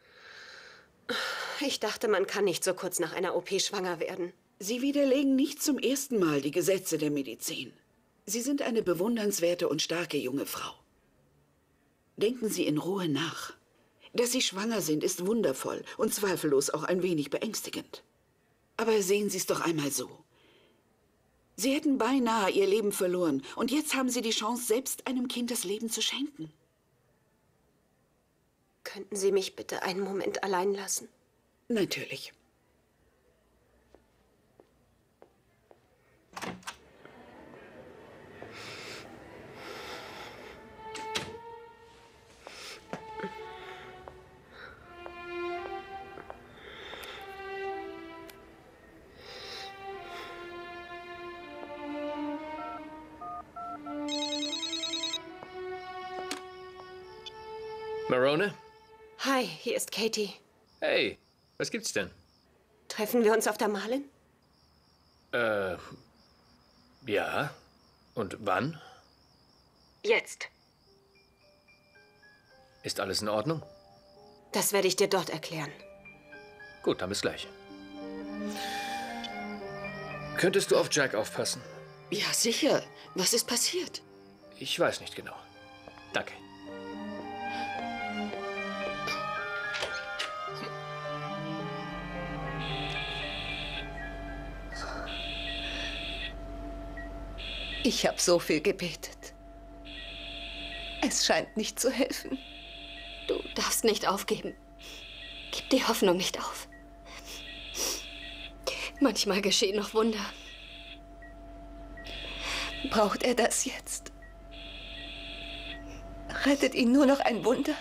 Ich dachte, man kann nicht so kurz nach einer O P schwanger werden. Sie widerlegen nicht zum ersten Mal die Gesetze der Medizin. Sie sind eine bewundernswerte und starke junge Frau. Denken Sie in Ruhe nach. Dass Sie schwanger sind, ist wundervoll und zweifellos auch ein wenig beängstigend. Aber sehen Sie es doch einmal so. Sie hätten beinahe Ihr Leben verloren und jetzt haben Sie die Chance, selbst einem Kind das Leben zu schenken. Könnten Sie mich bitte einen Moment allein lassen? Natürlich. Marone? Hi, hier ist Katie. Hey, was gibt's denn? Treffen wir uns auf der Malin? Äh, ja. Und wann? Jetzt. Ist alles in Ordnung? Das werde ich dir dort erklären. Gut, dann bis gleich. Könntest du auf Jack aufpassen? Ja, sicher. Was ist passiert? Ich weiß nicht genau. Danke. Ich habe so viel gebetet. Es scheint nicht zu helfen. Du darfst nicht aufgeben. Gib die Hoffnung nicht auf. Manchmal geschehen noch Wunder. Braucht er das jetzt? Rettet ihn nur noch ein Wunder?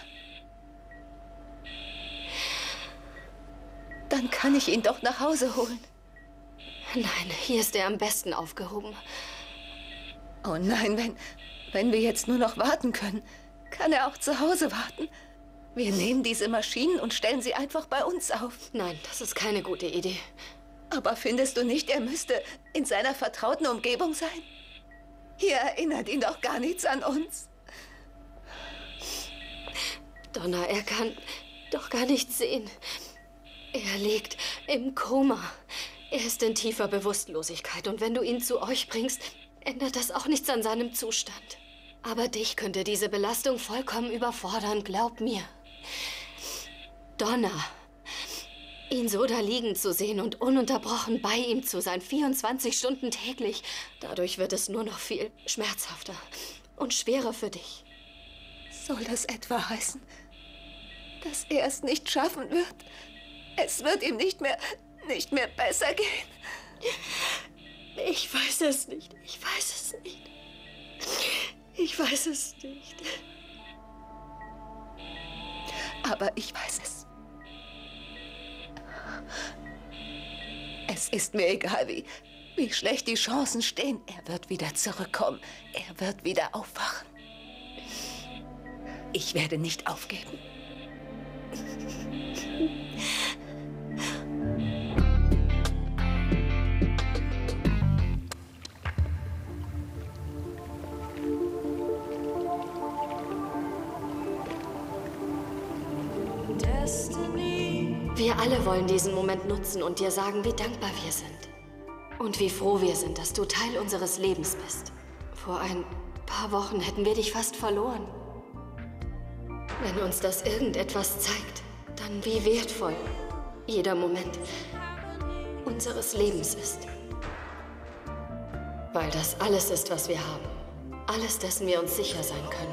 Dann kann ich ihn doch nach Hause holen. Nein, hier ist er am besten aufgehoben. Oh nein, wenn, wenn wir jetzt nur noch warten können, kann er auch zu Hause warten. Wir nehmen diese Maschinen und stellen sie einfach bei uns auf. Nein, das ist keine gute Idee. Aber findest du nicht, er müsste in seiner vertrauten Umgebung sein? Hier erinnert ihn doch gar nichts an uns. Donna, er kann doch gar nichts sehen. Er liegt im Koma. Er ist in tiefer Bewusstlosigkeit. Und wenn du ihn zu euch bringst, ändert das auch nichts an seinem Zustand. Aber dich könnte diese Belastung vollkommen überfordern, glaub mir. Donna, ihn so da liegen zu sehen und ununterbrochen bei ihm zu sein, vierundzwanzig Stunden täglich, dadurch wird es nur noch viel schmerzhafter und schwerer für dich. Soll das etwa heißen, dass er es nicht schaffen wird? Es wird ihm nicht mehr, nicht mehr besser gehen? Ich weiß es nicht. Ich weiß es nicht. Ich weiß es nicht. Aber ich weiß es. Es ist mir egal, wie, wie schlecht die Chancen stehen. Er wird wieder zurückkommen. Er wird wieder aufwachen. Ich werde nicht aufgeben. Wir alle wollen diesen Moment nutzen und dir sagen, wie dankbar wir sind. Und wie froh wir sind, dass du Teil unseres Lebens bist. Vor ein paar Wochen hätten wir dich fast verloren. Wenn uns das irgendetwas zeigt, dann wie wertvoll jeder Moment unseres Lebens ist. Weil das alles ist, was wir haben. Alles, dessen wir uns sicher sein können.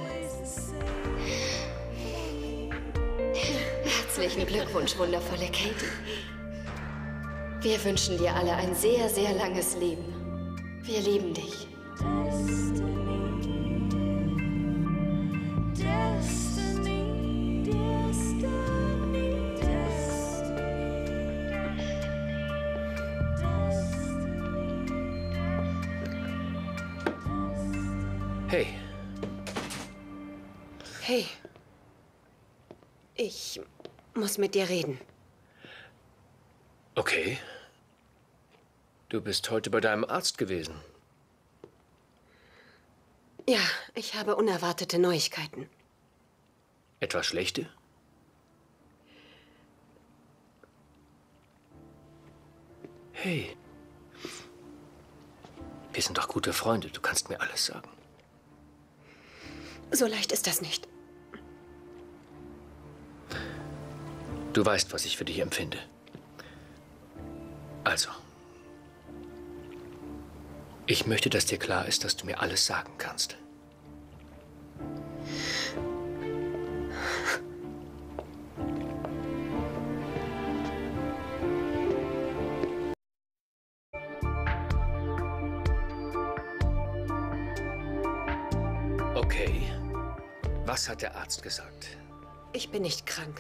Herzlichen Glückwunsch, wundervolle Katie. Wir wünschen dir alle ein sehr, sehr langes Leben. Wir lieben dich. Hey. Hey. Ich muss mit dir reden. Okay. Du bist heute bei deinem Arzt gewesen. Ja, ich habe unerwartete Neuigkeiten. Etwas Schlechte? Hey. Wir sind doch gute Freunde. Du kannst mir alles sagen. So leicht ist das nicht. Du weißt, was ich für dich empfinde. Also. Ich möchte, dass dir klar ist, dass du mir alles sagen kannst. Okay. Was hat der Arzt gesagt? Ich bin nicht krank.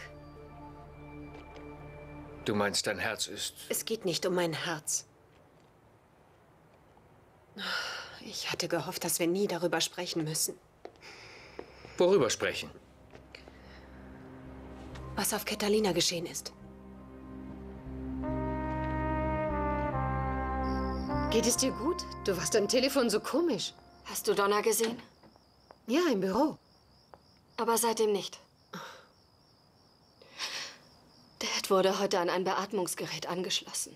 Du meinst, dein Herz ist... Es geht nicht um mein Herz. Ich hatte gehofft, dass wir nie darüber sprechen müssen. Worüber sprechen? Was auf Catalina geschehen ist. Geht es dir gut? Du warst am Telefon so komisch. Hast du Donna gesehen? Ja, im Büro. Aber seitdem nicht. Dad wurde heute an ein Beatmungsgerät angeschlossen.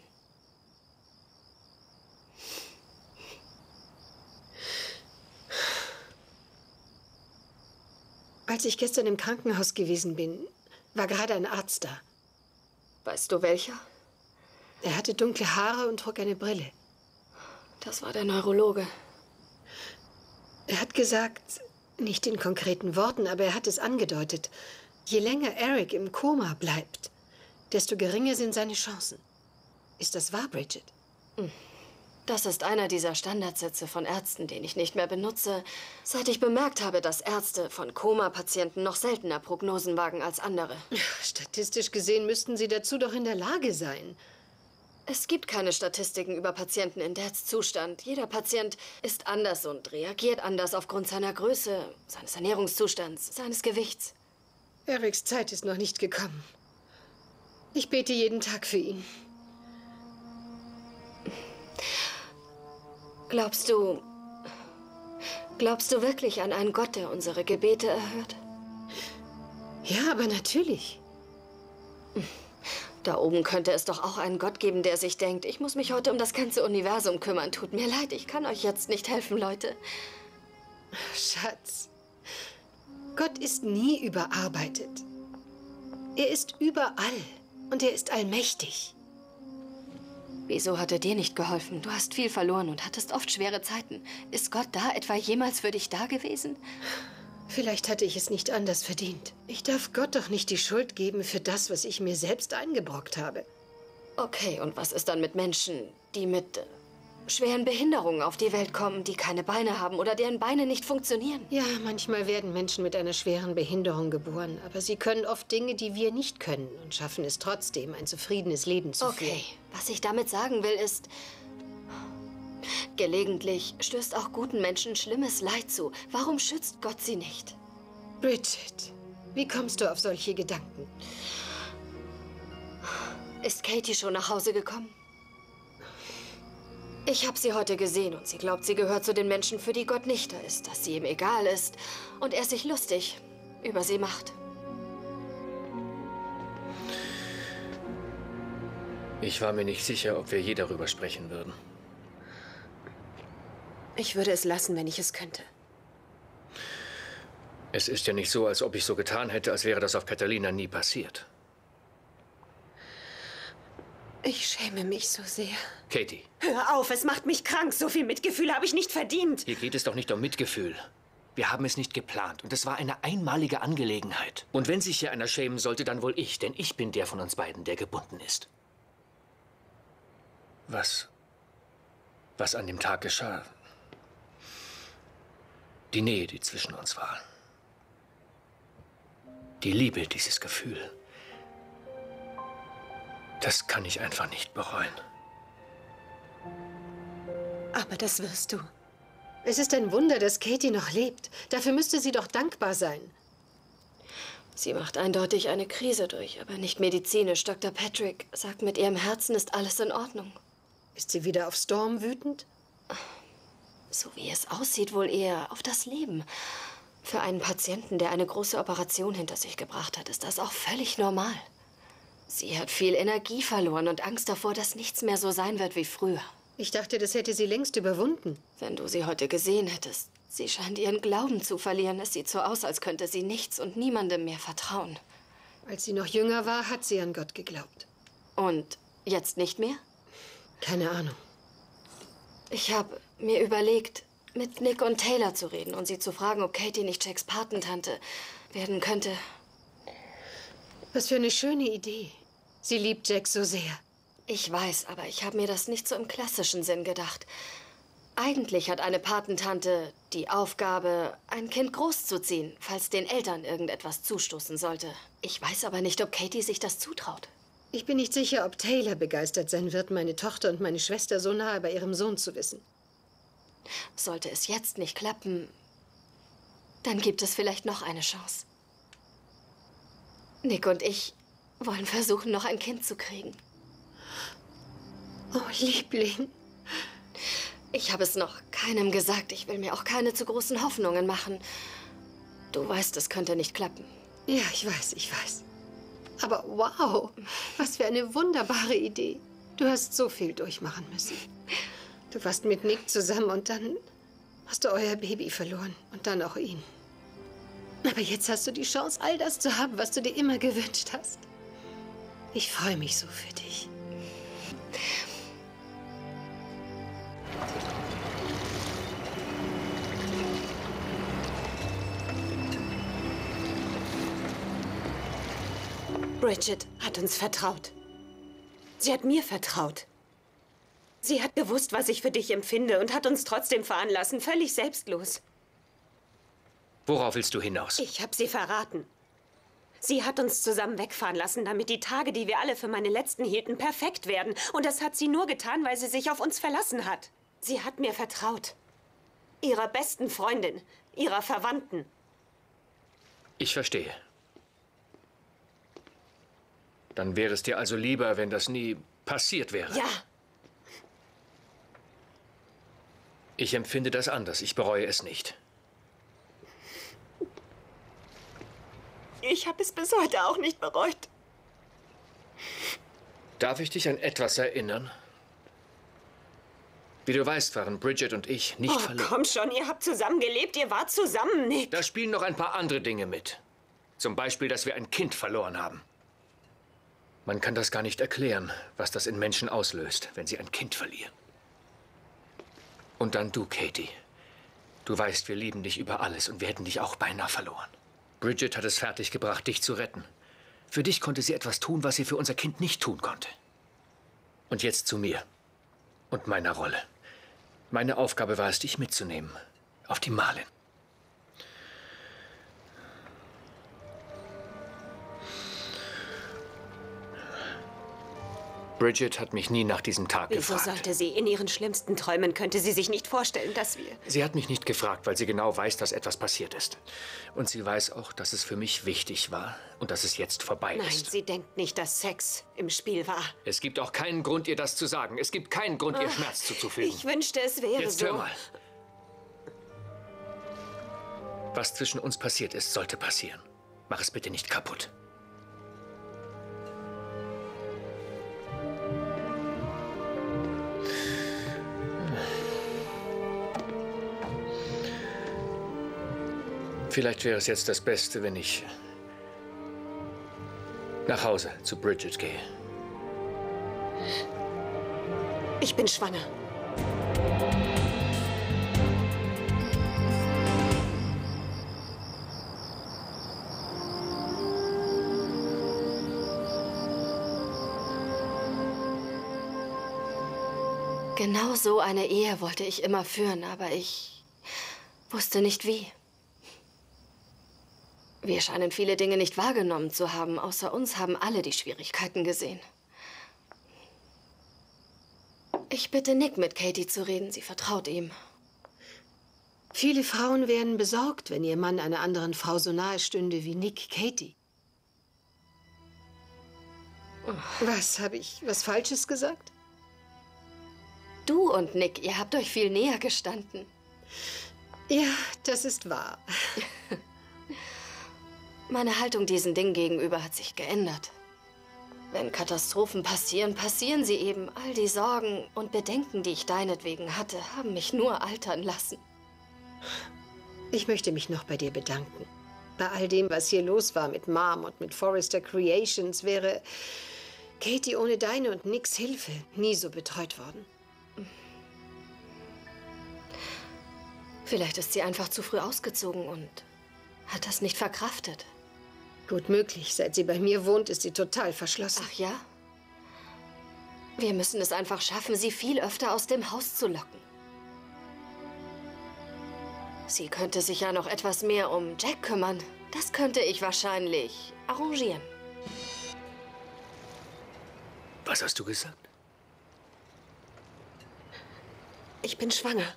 Als ich gestern im Krankenhaus gewesen bin, war gerade ein Arzt da. Weißt du, welcher? Er hatte dunkle Haare und trug eine Brille. Das war der Neurologe. Er hat gesagt, nicht in konkreten Worten, aber er hat es angedeutet, je länger Eric im Koma bleibt, desto geringer sind seine Chancen. Ist das wahr, Bridget? Das ist einer dieser Standardsätze von Ärzten, den ich nicht mehr benutze, seit ich bemerkt habe, dass Ärzte von Koma-Patienten noch seltener Prognosen wagen als andere. Statistisch gesehen müssten sie dazu doch in der Lage sein. Es gibt keine Statistiken über Patienten in Dads Zustand. Jeder Patient ist anders und reagiert anders aufgrund seiner Größe, seines Ernährungszustands, seines Gewichts. Erics Zeit ist noch nicht gekommen. Ich bete jeden Tag für ihn. Glaubst du... Glaubst du wirklich an einen Gott, der unsere Gebete erhört? Ja, aber natürlich. Da oben könnte es doch auch einen Gott geben, der sich denkt, ich muss mich heute um das ganze Universum kümmern. Tut mir leid, ich kann euch jetzt nicht helfen, Leute. Schatz, Gott ist nie überarbeitet. Er ist überall und er ist allmächtig. Wieso hat er dir nicht geholfen? Du hast viel verloren und hattest oft schwere Zeiten. Ist Gott da etwa jemals für dich da gewesen? Vielleicht hatte ich es nicht anders verdient. Ich darf Gott doch nicht die Schuld geben für das, was ich mir selbst eingebrockt habe. Okay, und was ist dann mit Menschen, die mit äh, schweren Behinderungen auf die Welt kommen, die keine Beine haben oder deren Beine nicht funktionieren? Ja, manchmal werden Menschen mit einer schweren Behinderung geboren, aber sie können oft Dinge, die wir nicht können und schaffen es trotzdem, ein zufriedenes Leben zu führen. Okay, was ich damit sagen will, ist... Gelegentlich stößt auch guten Menschen schlimmes Leid zu. Warum schützt Gott sie nicht? Bridget, wie kommst du auf solche Gedanken? Ist Katie schon nach Hause gekommen? Ich habe sie heute gesehen und sie glaubt, sie gehört zu den Menschen, für die Gott nicht da ist, dass sie ihm egal ist und er sich lustig über sie macht. Ich war mir nicht sicher, ob wir je darüber sprechen würden. Ich würde es lassen, wenn ich es könnte. Es ist ja nicht so, als ob ich so getan hätte, als wäre das auf Catalina nie passiert. Ich schäme mich so sehr. Katie. Hör auf, es macht mich krank. So viel Mitgefühl habe ich nicht verdient. Hier geht es doch nicht um Mitgefühl. Wir haben es nicht geplant und es war eine einmalige Angelegenheit. Und wenn sich hier einer schämen sollte, dann wohl ich, denn ich bin der von uns beiden, der gebunden ist. Was, was an dem Tag geschah, die Nähe, die zwischen uns war, die Liebe, dieses Gefühl, das kann ich einfach nicht bereuen. Aber das wirst du. Es ist ein Wunder, dass Katie noch lebt. Dafür müsste sie doch dankbar sein. Sie macht eindeutig eine Krise durch, aber nicht medizinisch. Doktor Patrick sagt, mit ihrem Herzen ist alles in Ordnung. Ist sie wieder auf Storm wütend? So wie es aussieht, wohl eher auf das Leben. Für einen Patienten, der eine große Operation hinter sich gebracht hat, ist das auch völlig normal. Sie hat viel Energie verloren und Angst davor, dass nichts mehr so sein wird wie früher. Ich dachte, das hätte sie längst überwunden. Wenn du sie heute gesehen hättest. Sie scheint ihren Glauben zu verlieren. Es sieht so aus, als könnte sie nichts und niemandem mehr vertrauen. Als sie noch jünger war, hat sie an Gott geglaubt. Und jetzt nicht mehr? Keine Ahnung. Ich habe mir überlegt, mit Nick und Taylor zu reden und sie zu fragen, ob Katie nicht Jacks Patentante werden könnte. Was für eine schöne Idee. Sie liebt Jack so sehr. Ich weiß, aber ich habe mir das nicht so im klassischen Sinn gedacht. Eigentlich hat eine Patentante die Aufgabe, ein Kind großzuziehen, falls den Eltern irgendetwas zustoßen sollte. Ich weiß aber nicht, ob Katie sich das zutraut. Ich bin nicht sicher, ob Taylor begeistert sein wird, meine Tochter und meine Schwester so nahe bei ihrem Sohn zu wissen. Sollte es jetzt nicht klappen, dann gibt es vielleicht noch eine Chance. Nick und ich wollen versuchen, noch ein Kind zu kriegen. Oh, Liebling. Ich habe es noch keinem gesagt. Ich will mir auch keine zu großen Hoffnungen machen. Du weißt, es könnte nicht klappen. Ja, ich weiß, ich weiß. Aber wow, was für eine wunderbare Idee. Du hast so viel durchmachen müssen. Du warst mit Nick zusammen und dann hast du euer Baby verloren und dann auch ihn. Aber jetzt hast du die Chance, all das zu haben, was du dir immer gewünscht hast. Ich freue mich so für dich. Bridget hat uns vertraut. Sie hat mir vertraut. Sie hat gewusst, was ich für dich empfinde und hat uns trotzdem fahren lassen, völlig selbstlos. Worauf willst du hinaus? Ich habe sie verraten. Sie hat uns zusammen wegfahren lassen, damit die Tage, die wir alle für meine letzten hielten, perfekt werden. Und das hat sie nur getan, weil sie sich auf uns verlassen hat. Sie hat mir vertraut. Ihrer besten Freundin, ihrer Verwandten. Ich verstehe. Dann wäre es dir also lieber, wenn das nie passiert wäre. Ja. Ich empfinde das anders. Ich bereue es nicht. Ich habe es bis heute auch nicht bereut. Darf ich dich an etwas erinnern? Wie du weißt, waren Bridget und ich nicht oh, verlobt. Komm schon, ihr habt zusammen gelebt, ihr wart zusammen, Nick. Da spielen noch ein paar andere Dinge mit. Zum Beispiel, dass wir ein Kind verloren haben. Man kann das gar nicht erklären, was das in Menschen auslöst, wenn sie ein Kind verlieren. Und dann du, Katie. Du weißt, wir lieben dich über alles und wir hätten dich auch beinahe verloren. Bridget hat es fertiggebracht, dich zu retten. Für dich konnte sie etwas tun, was sie für unser Kind nicht tun konnte. Und jetzt zu mir und meiner Rolle. Meine Aufgabe war es, dich mitzunehmen. Auf die Marlin. Bridget hat mich nie nach diesem Tag Wieso gefragt. sollte sie? In ihren schlimmsten Träumen könnte sie sich nicht vorstellen, dass wir... Sie hat mich nicht gefragt, weil sie genau weiß, dass etwas passiert ist. Und sie weiß auch, dass es für mich wichtig war und dass es jetzt vorbei Nein, ist. sie denkt nicht, dass Sex im Spiel war. Es gibt auch keinen Grund, ihr das zu sagen. Es gibt keinen Grund, ihr Ach, Schmerz zuzufügen. Ich wünschte, es wäre Jetzt so. hör mal. Was zwischen uns passiert ist, sollte passieren. Mach es bitte nicht kaputt. Vielleicht wäre es jetzt das Beste, wenn ich nach Hause zu Bridget gehe. Ich bin schwanger. Genau so eine Ehe wollte ich immer führen, aber ich wusste nicht wie. Wir scheinen viele Dinge nicht wahrgenommen zu haben. Außer uns haben alle die Schwierigkeiten gesehen. Ich bitte Nick, mit Katie zu reden. Sie vertraut ihm. Viele Frauen wären besorgt, wenn ihr Mann einer anderen Frau so nahe stünde wie Nick Katie. Was, habe ich was Falsches gesagt? Du und Nick, ihr habt euch viel näher gestanden. Ja, das ist wahr. Meine Haltung diesen Dingen gegenüber hat sich geändert. Wenn Katastrophen passieren, passieren sie eben. All die Sorgen und Bedenken, die ich deinetwegen hatte, haben mich nur altern lassen. Ich möchte mich noch bei dir bedanken. Bei all dem, was hier los war mit Mom und mit Forrester Creations, wäre Katie ohne deine und Nicks Hilfe nie so betreut worden. Vielleicht ist sie einfach zu früh ausgezogen und hat das nicht verkraftet. Gut möglich. Seit sie bei mir wohnt, ist sie total verschlossen. Ach ja? Wir müssen es einfach schaffen, sie viel öfter aus dem Haus zu locken. Sie könnte sich ja noch etwas mehr um Jack kümmern. Das könnte ich wahrscheinlich arrangieren. Was hast du gesagt? Ich bin schwanger.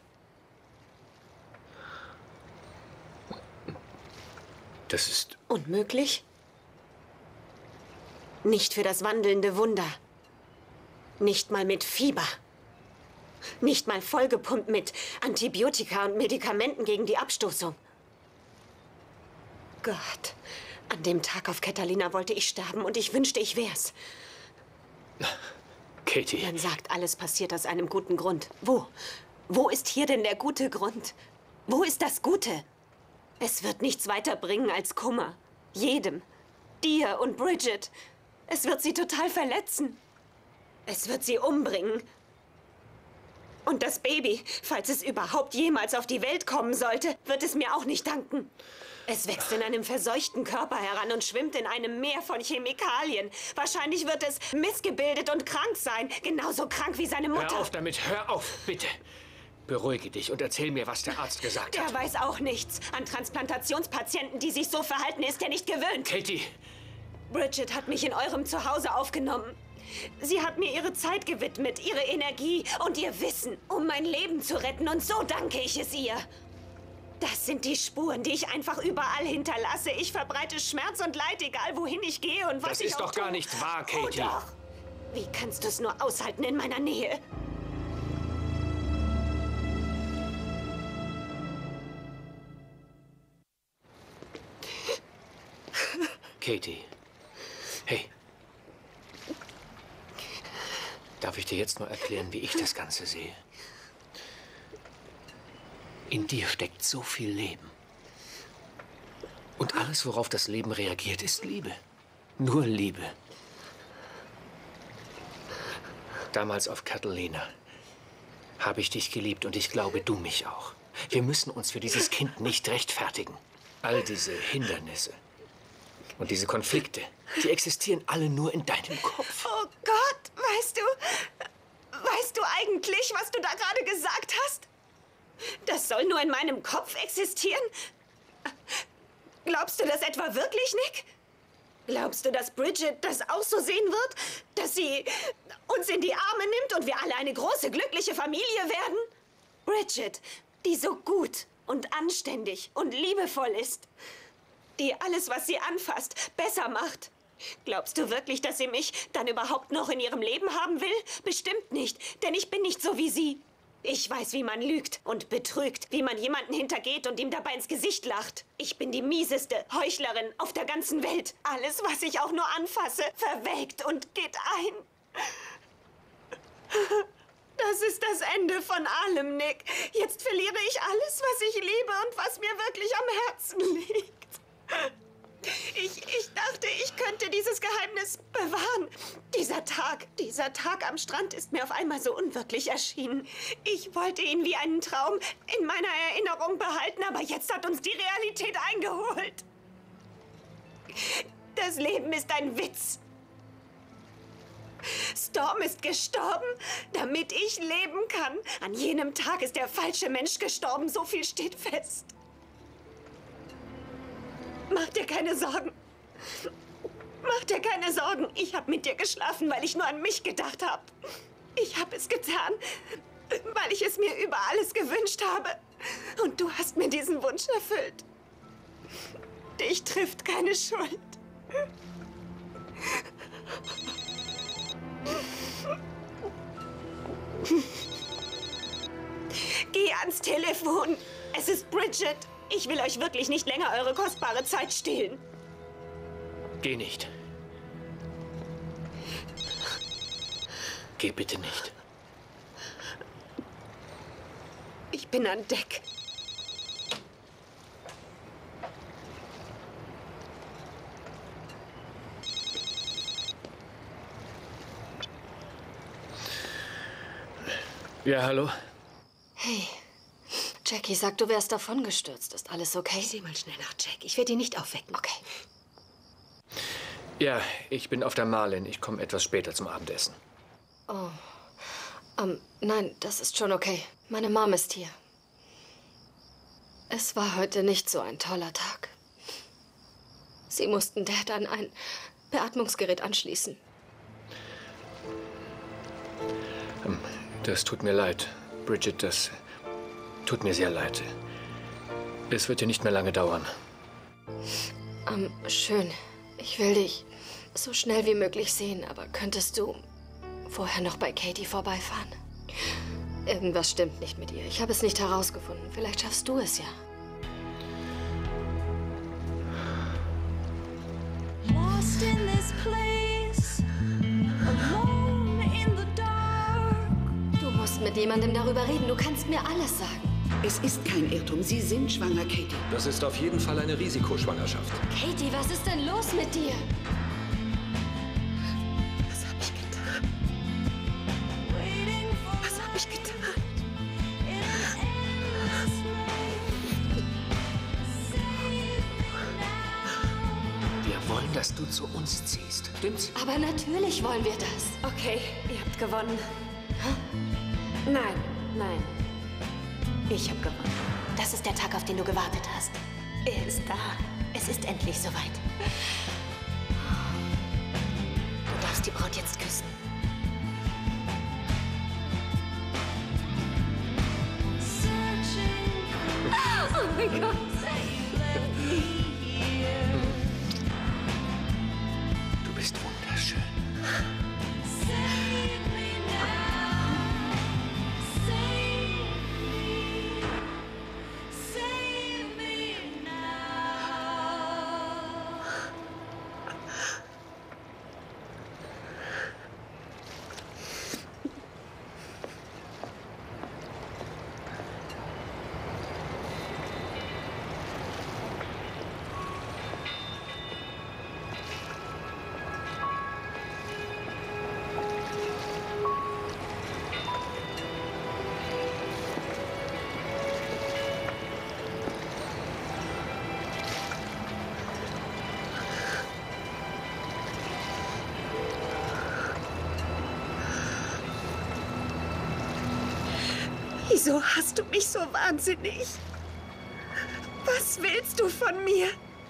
Das ist unmöglich? Nicht für das wandelnde Wunder. Nicht mal mit Fieber. Nicht mal vollgepumpt mit Antibiotika und Medikamenten gegen die Abstoßung. Gott, an dem Tag auf Catalina wollte ich sterben und ich wünschte, ich wär's. Katie. Man sagt, alles passiert aus einem guten Grund. Wo? Wo ist hier denn der gute Grund? Wo ist das Gute? Es wird nichts weiterbringen als Kummer. Jedem. Dir und Bridget. Es wird sie total verletzen. Es wird sie umbringen. Und das Baby, falls es überhaupt jemals auf die Welt kommen sollte, wird es mir auch nicht danken. Es wächst in einem verseuchten Körper heran und schwimmt in einem Meer von Chemikalien. Wahrscheinlich wird es missgebildet und krank sein. Genauso krank wie seine Mutter. Hör auf damit, hör auf, bitte. Beruhige dich und erzähl mir, was der Arzt gesagt hat. Der weiß auch nichts. An Transplantationspatienten, die sich so verhalten, ist er nicht gewöhnt. Katie! Bridget hat mich in eurem Zuhause aufgenommen. Sie hat mir ihre Zeit gewidmet, ihre Energie und ihr Wissen, um mein Leben zu retten. Und so danke ich es ihr. Das sind die Spuren, die ich einfach überall hinterlasse. Ich verbreite Schmerz und Leid, egal wohin ich gehe und was das ich ist auch doch tue. gar nicht wahr, Katie. Oh doch. Wie kannst du es nur aushalten in meiner Nähe? Katie. Hey. Darf ich dir jetzt nur erklären, wie ich das Ganze sehe? In dir steckt so viel Leben. Und alles, worauf das Leben reagiert, ist Liebe. Nur Liebe. Damals auf Catalina habe ich dich geliebt und ich glaube, du mich auch. Wir müssen uns für dieses Kind nicht rechtfertigen. All diese Hindernisse und diese Konflikte, die existieren alle nur in deinem Kopf. Oh Gott, weißt du, weißt du eigentlich, was du da gerade gesagt hast? Das soll nur in meinem Kopf existieren? Glaubst du das etwa wirklich, Nick? Glaubst du, dass Bridget das auch so sehen wird? Dass sie uns in die Arme nimmt und wir alle eine große, glückliche Familie werden? Bridget, die so gut und anständig und liebevoll ist. Die alles, was sie anfasst, besser macht. Glaubst du wirklich, dass sie mich dann überhaupt noch in ihrem Leben haben will? Bestimmt nicht, denn ich bin nicht so wie sie. Ich weiß, wie man lügt und betrügt, wie man jemanden hintergeht und ihm dabei ins Gesicht lacht. Ich bin die mieseste Heuchlerin auf der ganzen Welt. Alles, was ich auch nur anfasse, verwelkt und geht ein. Das ist das Ende von allem, Nick. Jetzt verliere ich alles, was ich liebe und was mir wirklich am Herzen liegt. Ich, ich dachte, ich könnte dieses Geheimnis bewahren. Dieser Tag, dieser Tag am Strand ist mir auf einmal so unwirklich erschienen. Ich wollte ihn wie einen Traum in meiner Erinnerung behalten, aber jetzt hat uns die Realität eingeholt. Das Leben ist ein Witz. Storm ist gestorben, damit ich leben kann. An jenem Tag ist der falsche Mensch gestorben, so viel steht fest. Mach dir keine Sorgen. Mach dir keine Sorgen. Ich habe mit dir geschlafen, weil ich nur an mich gedacht habe. Ich habe es getan, weil ich es mir über alles gewünscht habe. Und du hast mir diesen Wunsch erfüllt. Dich trifft keine Schuld. Geh ans Telefon. Es ist Bridget. Ich will euch wirklich nicht länger eure kostbare Zeit stehlen. Geh nicht. Geh bitte nicht. Ich bin an Deck. Ja, hallo? Hey, Jackie sagt, du wärst davongestürzt. Ist alles okay? Ich seh mal schnell nach Jack. Ich werde ihn nicht aufwecken. Okay. Ja, ich bin auf der Marlin. Ich komme etwas später zum Abendessen. Oh. Um, nein, das ist schon okay. Meine Mom ist hier. Es war heute nicht so ein toller Tag. Sie mussten Dad an ein Beatmungsgerät anschließen. Ähm, Das tut mir leid, Bridget, das tut mir sehr leid. Es wird ja nicht mehr lange dauern. Um, schön. Ich will dich so schnell wie möglich sehen, aber könntest du vorher noch bei Katie vorbeifahren? Irgendwas stimmt nicht mit ihr. Ich habe es nicht herausgefunden. Vielleicht schaffst du es ja. Lost in this place, alone in the dark. Du musst mit jemandem darüber reden. Du kannst mir alles sagen. Es ist kein Irrtum. Sie sind schwanger, Katie. Das ist auf jeden Fall eine Risikoschwangerschaft. Katie, was ist denn los mit dir? Was habe ich getan? Was habe ich getan? Wir wollen, dass du zu uns ziehst. Stimmt's? Aber natürlich wollen wir das. Okay, ihr habt gewonnen. Nein, nein. Ich habe gewonnen. Das ist der Tag, auf den du gewartet hast. Er ist da. Es ist endlich soweit. Du darfst die Braut jetzt küssen. Oh mein Gott. Du bist wunderschön. Wieso hast du mich so wahnsinnig? Was willst du von mir?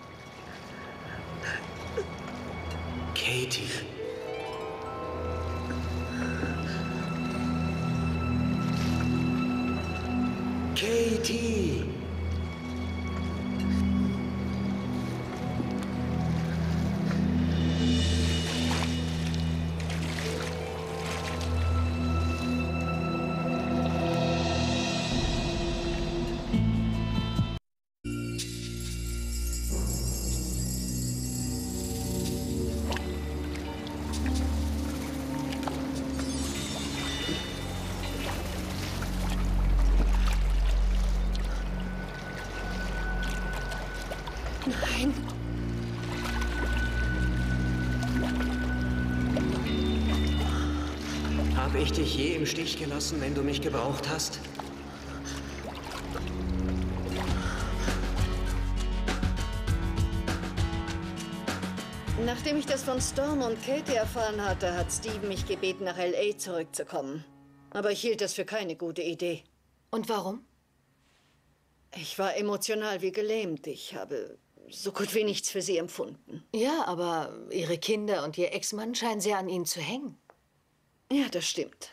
Katie. Katie. Habe ich dich je im Stich gelassen, wenn du mich gebraucht hast? Nachdem ich das von Storm und Katie erfahren hatte, hat Steven mich gebeten, nach L A zurückzukommen. Aber ich hielt das für keine gute Idee. Und warum? Ich war emotional wie gelähmt. Ich habe so gut wie nichts für sie empfunden. Ja, aber Ihre Kinder und Ihr Ex-Mann scheinen sehr an Ihnen zu hängen. Ja, das stimmt.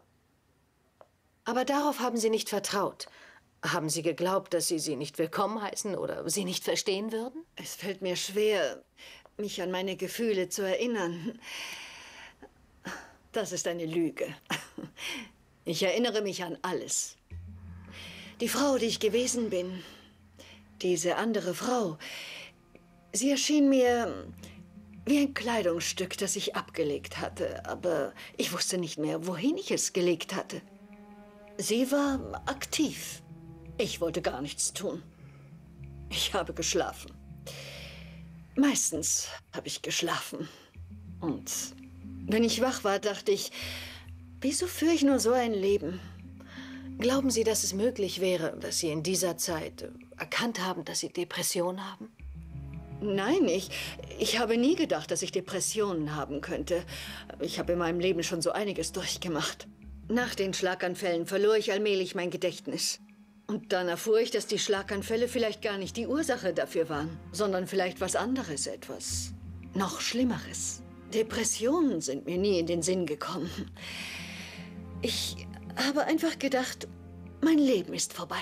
Aber darauf haben Sie nicht vertraut. Haben Sie geglaubt, dass Sie sie nicht willkommen heißen oder Sie nicht verstehen würden? Es fällt mir schwer, mich an meine Gefühle zu erinnern. Das ist eine Lüge. Ich erinnere mich an alles. Die Frau, die ich gewesen bin, diese andere Frau, sie erschien mir wie ein Kleidungsstück, das ich abgelegt hatte. Aber ich wusste nicht mehr, wohin ich es gelegt hatte. Sie war aktiv. Ich wollte gar nichts tun. Ich habe geschlafen. Meistens habe ich geschlafen. Und wenn ich wach war, dachte ich, wieso führe ich nur so ein Leben? Glauben Sie, dass es möglich wäre, dass Sie in dieser Zeit erkannt haben, dass Sie Depressionen haben? Nein, ich, ich habe nie gedacht, dass ich Depressionen haben könnte. Ich habe in meinem Leben schon so einiges durchgemacht. Nach den Schlaganfällen verlor ich allmählich mein Gedächtnis. Und dann erfuhr ich, dass die Schlaganfälle vielleicht gar nicht die Ursache dafür waren, sondern vielleicht was anderes, etwas noch Schlimmeres. Depressionen sind mir nie in den Sinn gekommen. Ich habe einfach gedacht, mein Leben ist vorbei.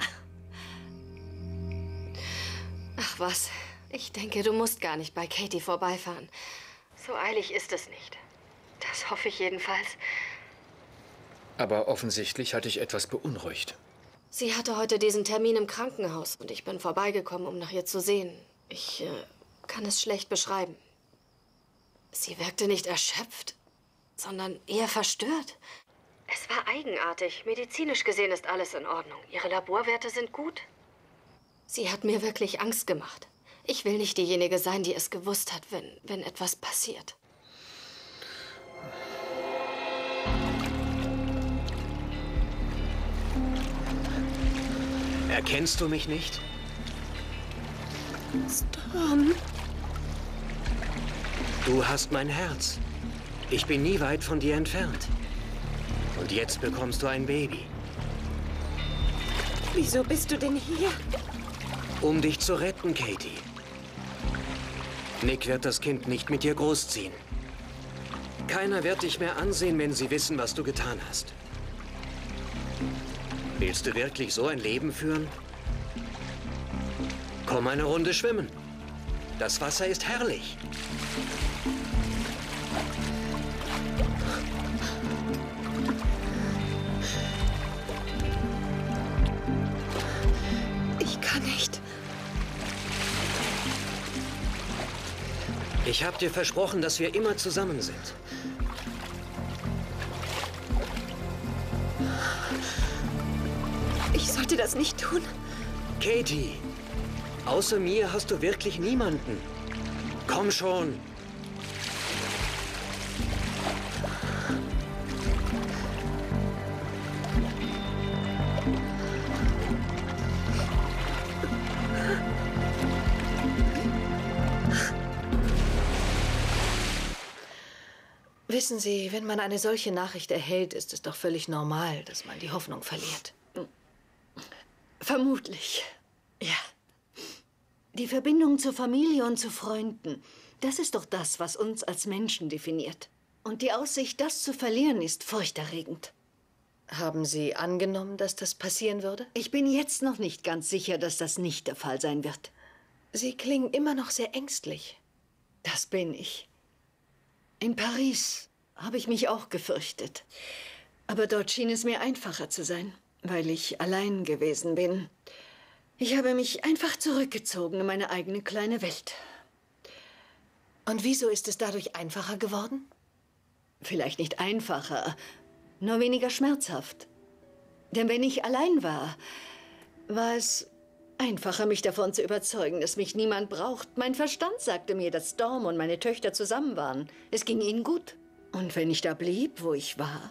Ach was, ich denke, du musst gar nicht bei Katie vorbeifahren. So eilig ist es nicht. Das hoffe ich jedenfalls. Aber offensichtlich hatte ich etwas beunruhigt. Sie hatte heute diesen Termin im Krankenhaus und ich bin vorbeigekommen, um nach ihr zu sehen. Ich äh, kann es schlecht beschreiben. Sie wirkte nicht erschöpft, sondern eher verstört. Es war eigenartig. Medizinisch gesehen ist alles in Ordnung. Ihre Laborwerte sind gut. Sie hat mir wirklich Angst gemacht. Ich will nicht diejenige sein, die es gewusst hat, wenn, wenn etwas passiert. Erkennst du mich nicht? Storm. Du hast mein Herz. Ich bin nie weit von dir entfernt. Und jetzt bekommst du ein Baby. Wieso bist du denn hier? Um dich zu retten, Katie. Nick wird das Kind nicht mit dir großziehen. Keiner wird dich mehr ansehen, wenn sie wissen, was du getan hast. Willst du wirklich so ein Leben führen? Komm eine Runde schwimmen. Das Wasser ist herrlich. Ich kann nicht. Ich habe dir versprochen, dass wir immer zusammen sind. Ich sollte das nicht tun. Katie, außer mir hast du wirklich niemanden. Komm schon. Wissen Sie, wenn man eine solche Nachricht erhält, ist es doch völlig normal, dass man die Hoffnung verliert. Vermutlich, ja. Die Verbindung zur Familie und zu Freunden, das ist doch das, was uns als Menschen definiert. Und die Aussicht, das zu verlieren, ist furchterregend. Haben Sie angenommen, dass das passieren würde? Ich bin jetzt noch nicht ganz sicher, dass das nicht der Fall sein wird. Sie klingen immer noch sehr ängstlich. Das bin ich. In Paris habe ich mich auch gefürchtet. Aber dort schien es mir einfacher zu sein, weil ich allein gewesen bin. Ich habe mich einfach zurückgezogen in meine eigene kleine Welt. Und wieso ist es dadurch einfacher geworden? Vielleicht nicht einfacher, nur weniger schmerzhaft. Denn wenn ich allein war, war es einfacher, mich davon zu überzeugen, dass mich niemand braucht. Mein Verstand sagte mir, dass Storm und meine Töchter zusammen waren. Es ging ihnen gut. Und wenn ich da blieb, wo ich war,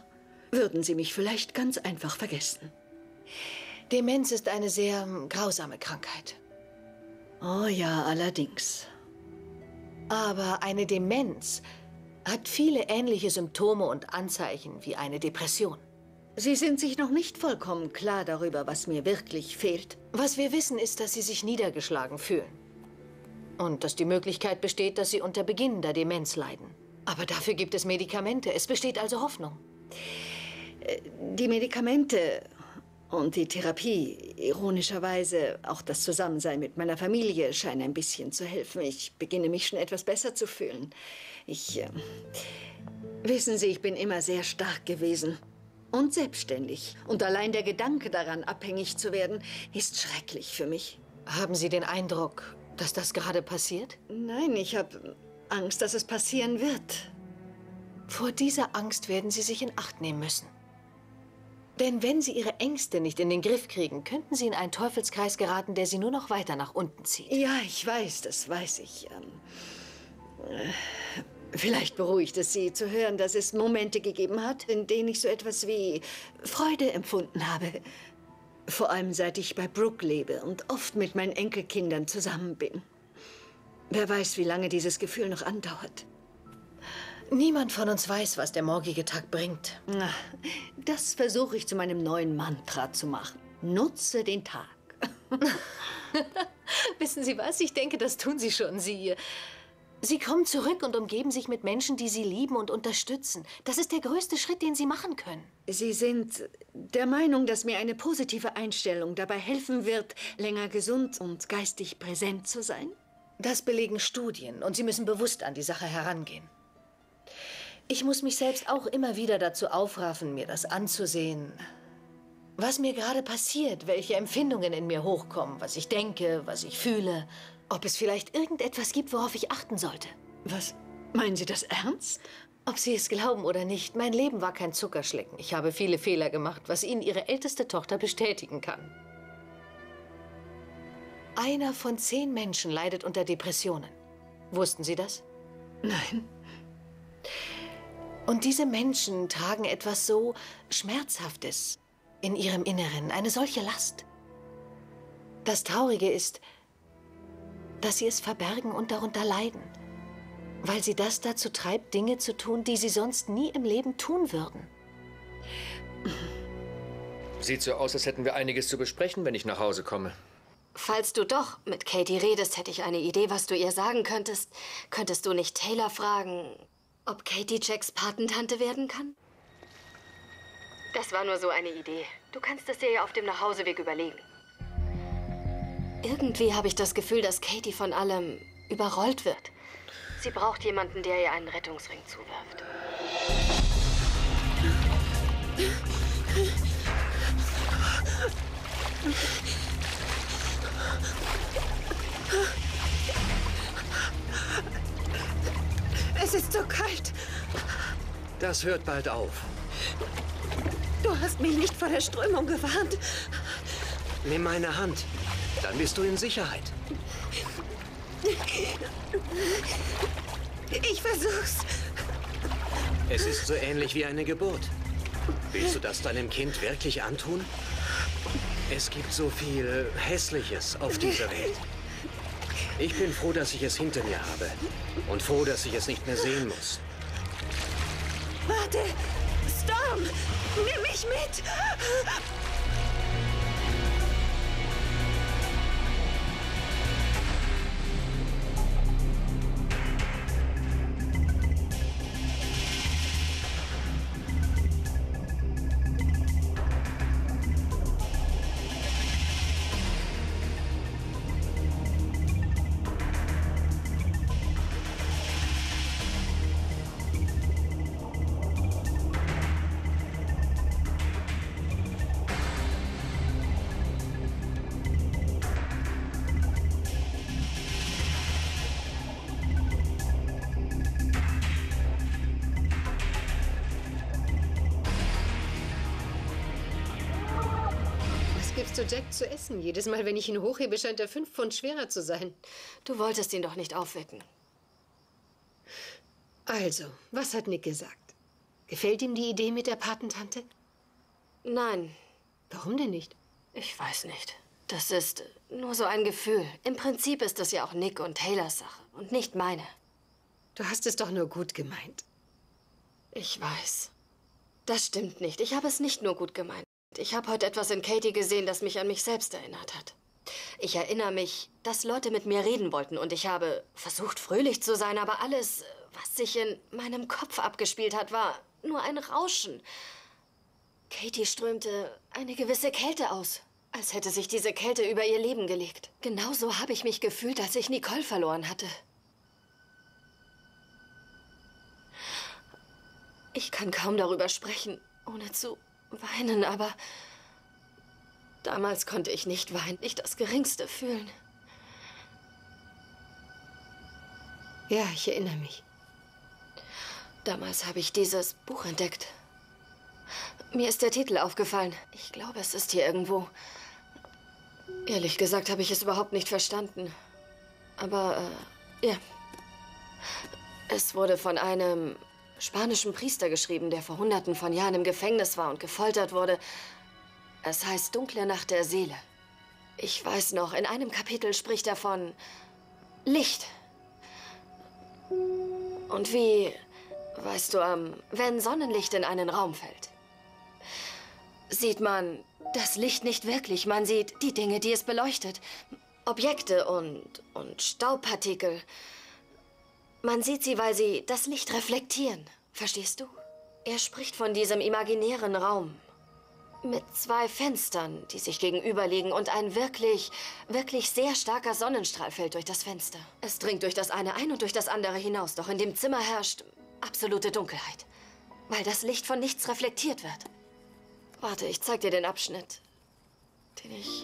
würden Sie mich vielleicht ganz einfach vergessen. Demenz ist eine sehr grausame Krankheit. Oh ja, allerdings. Aber eine Demenz hat viele ähnliche Symptome und Anzeichen wie eine Depression. Sie sind sich noch nicht vollkommen klar darüber, was mir wirklich fehlt. Was wir wissen, ist, dass Sie sich niedergeschlagen fühlen. Und dass die Möglichkeit besteht, dass Sie unter beginnender Demenz leiden. Aber dafür gibt es Medikamente. Es besteht also Hoffnung. Die Medikamente und die Therapie, ironischerweise auch das Zusammensein mit meiner Familie, scheinen ein bisschen zu helfen. Ich beginne mich schon etwas besser zu fühlen. Ich, äh, wissen Sie, ich bin immer sehr stark gewesen und selbstständig. Und allein der Gedanke daran, abhängig zu werden, ist schrecklich für mich. Haben Sie den Eindruck, dass das gerade passiert? Nein, ich habe Angst, dass es passieren wird. Vor dieser Angst werden Sie sich in Acht nehmen müssen. Denn wenn Sie Ihre Ängste nicht in den Griff kriegen, könnten Sie in einen Teufelskreis geraten, der Sie nur noch weiter nach unten zieht. Ja, ich weiß, das weiß ich. Ähm, äh, vielleicht beruhigt es Sie zu hören, dass es Momente gegeben hat, in denen ich so etwas wie Freude empfunden habe. Vor allem seit ich bei Brooke lebe und oft mit meinen Enkelkindern zusammen bin. Wer weiß, wie lange dieses Gefühl noch andauert. Niemand von uns weiß, was der morgige Tag bringt. Na, das versuche ich zu meinem neuen Mantra zu machen. Nutze den Tag. Wissen Sie was? Ich denke, das tun Sie schon. Sie, Sie kommen zurück und umgeben sich mit Menschen, die Sie lieben und unterstützen. Das ist der größte Schritt, den Sie machen können. Sie sind der Meinung, dass mir eine positive Einstellung dabei helfen wird, länger gesund und geistig präsent zu sein? Das belegen Studien und Sie müssen bewusst an die Sache herangehen. Ich muss mich selbst auch immer wieder dazu aufraffen, mir das anzusehen, was mir gerade passiert, welche Empfindungen in mir hochkommen, was ich denke, was ich fühle, ob es vielleicht irgendetwas gibt, worauf ich achten sollte. Was? Meinen Sie das ernst? Ob Sie es glauben oder nicht, mein Leben war kein Zuckerschlecken. Ich habe viele Fehler gemacht, was Ihnen Ihre älteste Tochter bestätigen kann. Einer von zehn Menschen leidet unter Depressionen. Wussten Sie das? Nein. Und diese Menschen tragen etwas so Schmerzhaftes in ihrem Inneren, eine solche Last. Das Traurige ist, dass sie es verbergen und darunter leiden, weil sie das dazu treibt, Dinge zu tun, die sie sonst nie im Leben tun würden. Sieht so aus, als hätten wir einiges zu besprechen, wenn ich nach Hause komme. Falls du doch mit Katie redest, hätte ich eine Idee, was du ihr sagen könntest. Könntest du nicht Taylor fragen, ob Katie Jacks Patentante werden kann? Das war nur so eine Idee. Du kannst es dir ja auf dem Nachhauseweg überlegen. Irgendwie habe ich das Gefühl, dass Katie von allem überrollt wird. Sie braucht jemanden, der ihr einen Rettungsring zuwirft. Es ist so kalt. Das hört bald auf. Du hast mich nicht vor der Strömung gewarnt. Nimm meine Hand. Dann bist du in Sicherheit. Ich versuch's. Es ist so ähnlich wie eine Geburt. Willst du das deinem Kind wirklich antun? Es gibt so viel Hässliches auf dieser Welt. Ich bin froh, dass ich es hinter mir habe. Und froh, dass ich es nicht mehr sehen muss. Warte! Storm! Nimm mich mit! Zu Jack zu essen. Jedes Mal, wenn ich ihn hochhebe, scheint er fünf Pfund schwerer zu sein. Du wolltest ihn doch nicht aufwecken. Also, was hat Nick gesagt? Gefällt ihm die Idee mit der Patentante? Nein. Warum denn nicht? Ich weiß nicht. Das ist nur so ein Gefühl. Im Prinzip ist das ja auch Nick und Taylors Sache und nicht meine. Du hast es doch nur gut gemeint. Ich weiß. Das stimmt nicht. Ich habe es nicht nur gut gemeint. Ich habe heute etwas in Katie gesehen, das mich an mich selbst erinnert hat. Ich erinnere mich, dass Leute mit mir reden wollten und ich habe versucht, fröhlich zu sein, aber alles, was sich in meinem Kopf abgespielt hat, war nur ein Rauschen. Katie strömte eine gewisse Kälte aus, als hätte sich diese Kälte über ihr Leben gelegt. Genauso habe ich mich gefühlt, als ich Nicole verloren hatte. Ich kann kaum darüber sprechen, ohne zu weinen, aber damals konnte ich nicht weinen, nicht das Geringste fühlen. Ja, ich erinnere mich. Damals habe ich dieses Buch entdeckt. Mir ist der Titel aufgefallen. Ich glaube, es ist hier irgendwo. Ehrlich gesagt habe ich es überhaupt nicht verstanden. Aber, äh, ja. Es wurde von einem spanischen Priester geschrieben, der vor Hunderten von Jahren im Gefängnis war und gefoltert wurde. Es heißt Dunkle Nacht der Seele. Ich weiß noch, in einem Kapitel spricht er von Licht. Und wie, weißt du, ähm, wenn Sonnenlicht in einen Raum fällt, sieht man das Licht nicht wirklich. Man sieht die Dinge, die es beleuchtet. Objekte und, und Staubpartikel. Man sieht sie, weil sie das Licht reflektieren. Verstehst du? Er spricht von diesem imaginären Raum. Mit zwei Fenstern, die sich gegenüberliegen und ein wirklich, wirklich sehr starker Sonnenstrahl fällt durch das Fenster. Es dringt durch das eine ein und durch das andere hinaus. Doch in dem Zimmer herrscht absolute Dunkelheit, weil das Licht von nichts reflektiert wird. Warte, ich zeig dir den Abschnitt, den ich...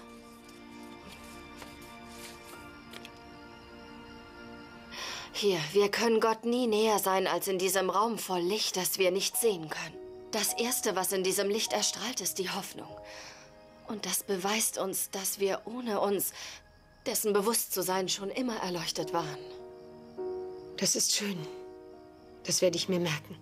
Hier, wir können Gott nie näher sein als in diesem Raum voll Licht, das wir nicht sehen können. Das Erste, was in diesem Licht erstrahlt, ist die Hoffnung. Und das beweist uns, dass wir ohne uns dessen bewusst zu sein schon immer erleuchtet waren. Das ist schön. Das werde ich mir merken.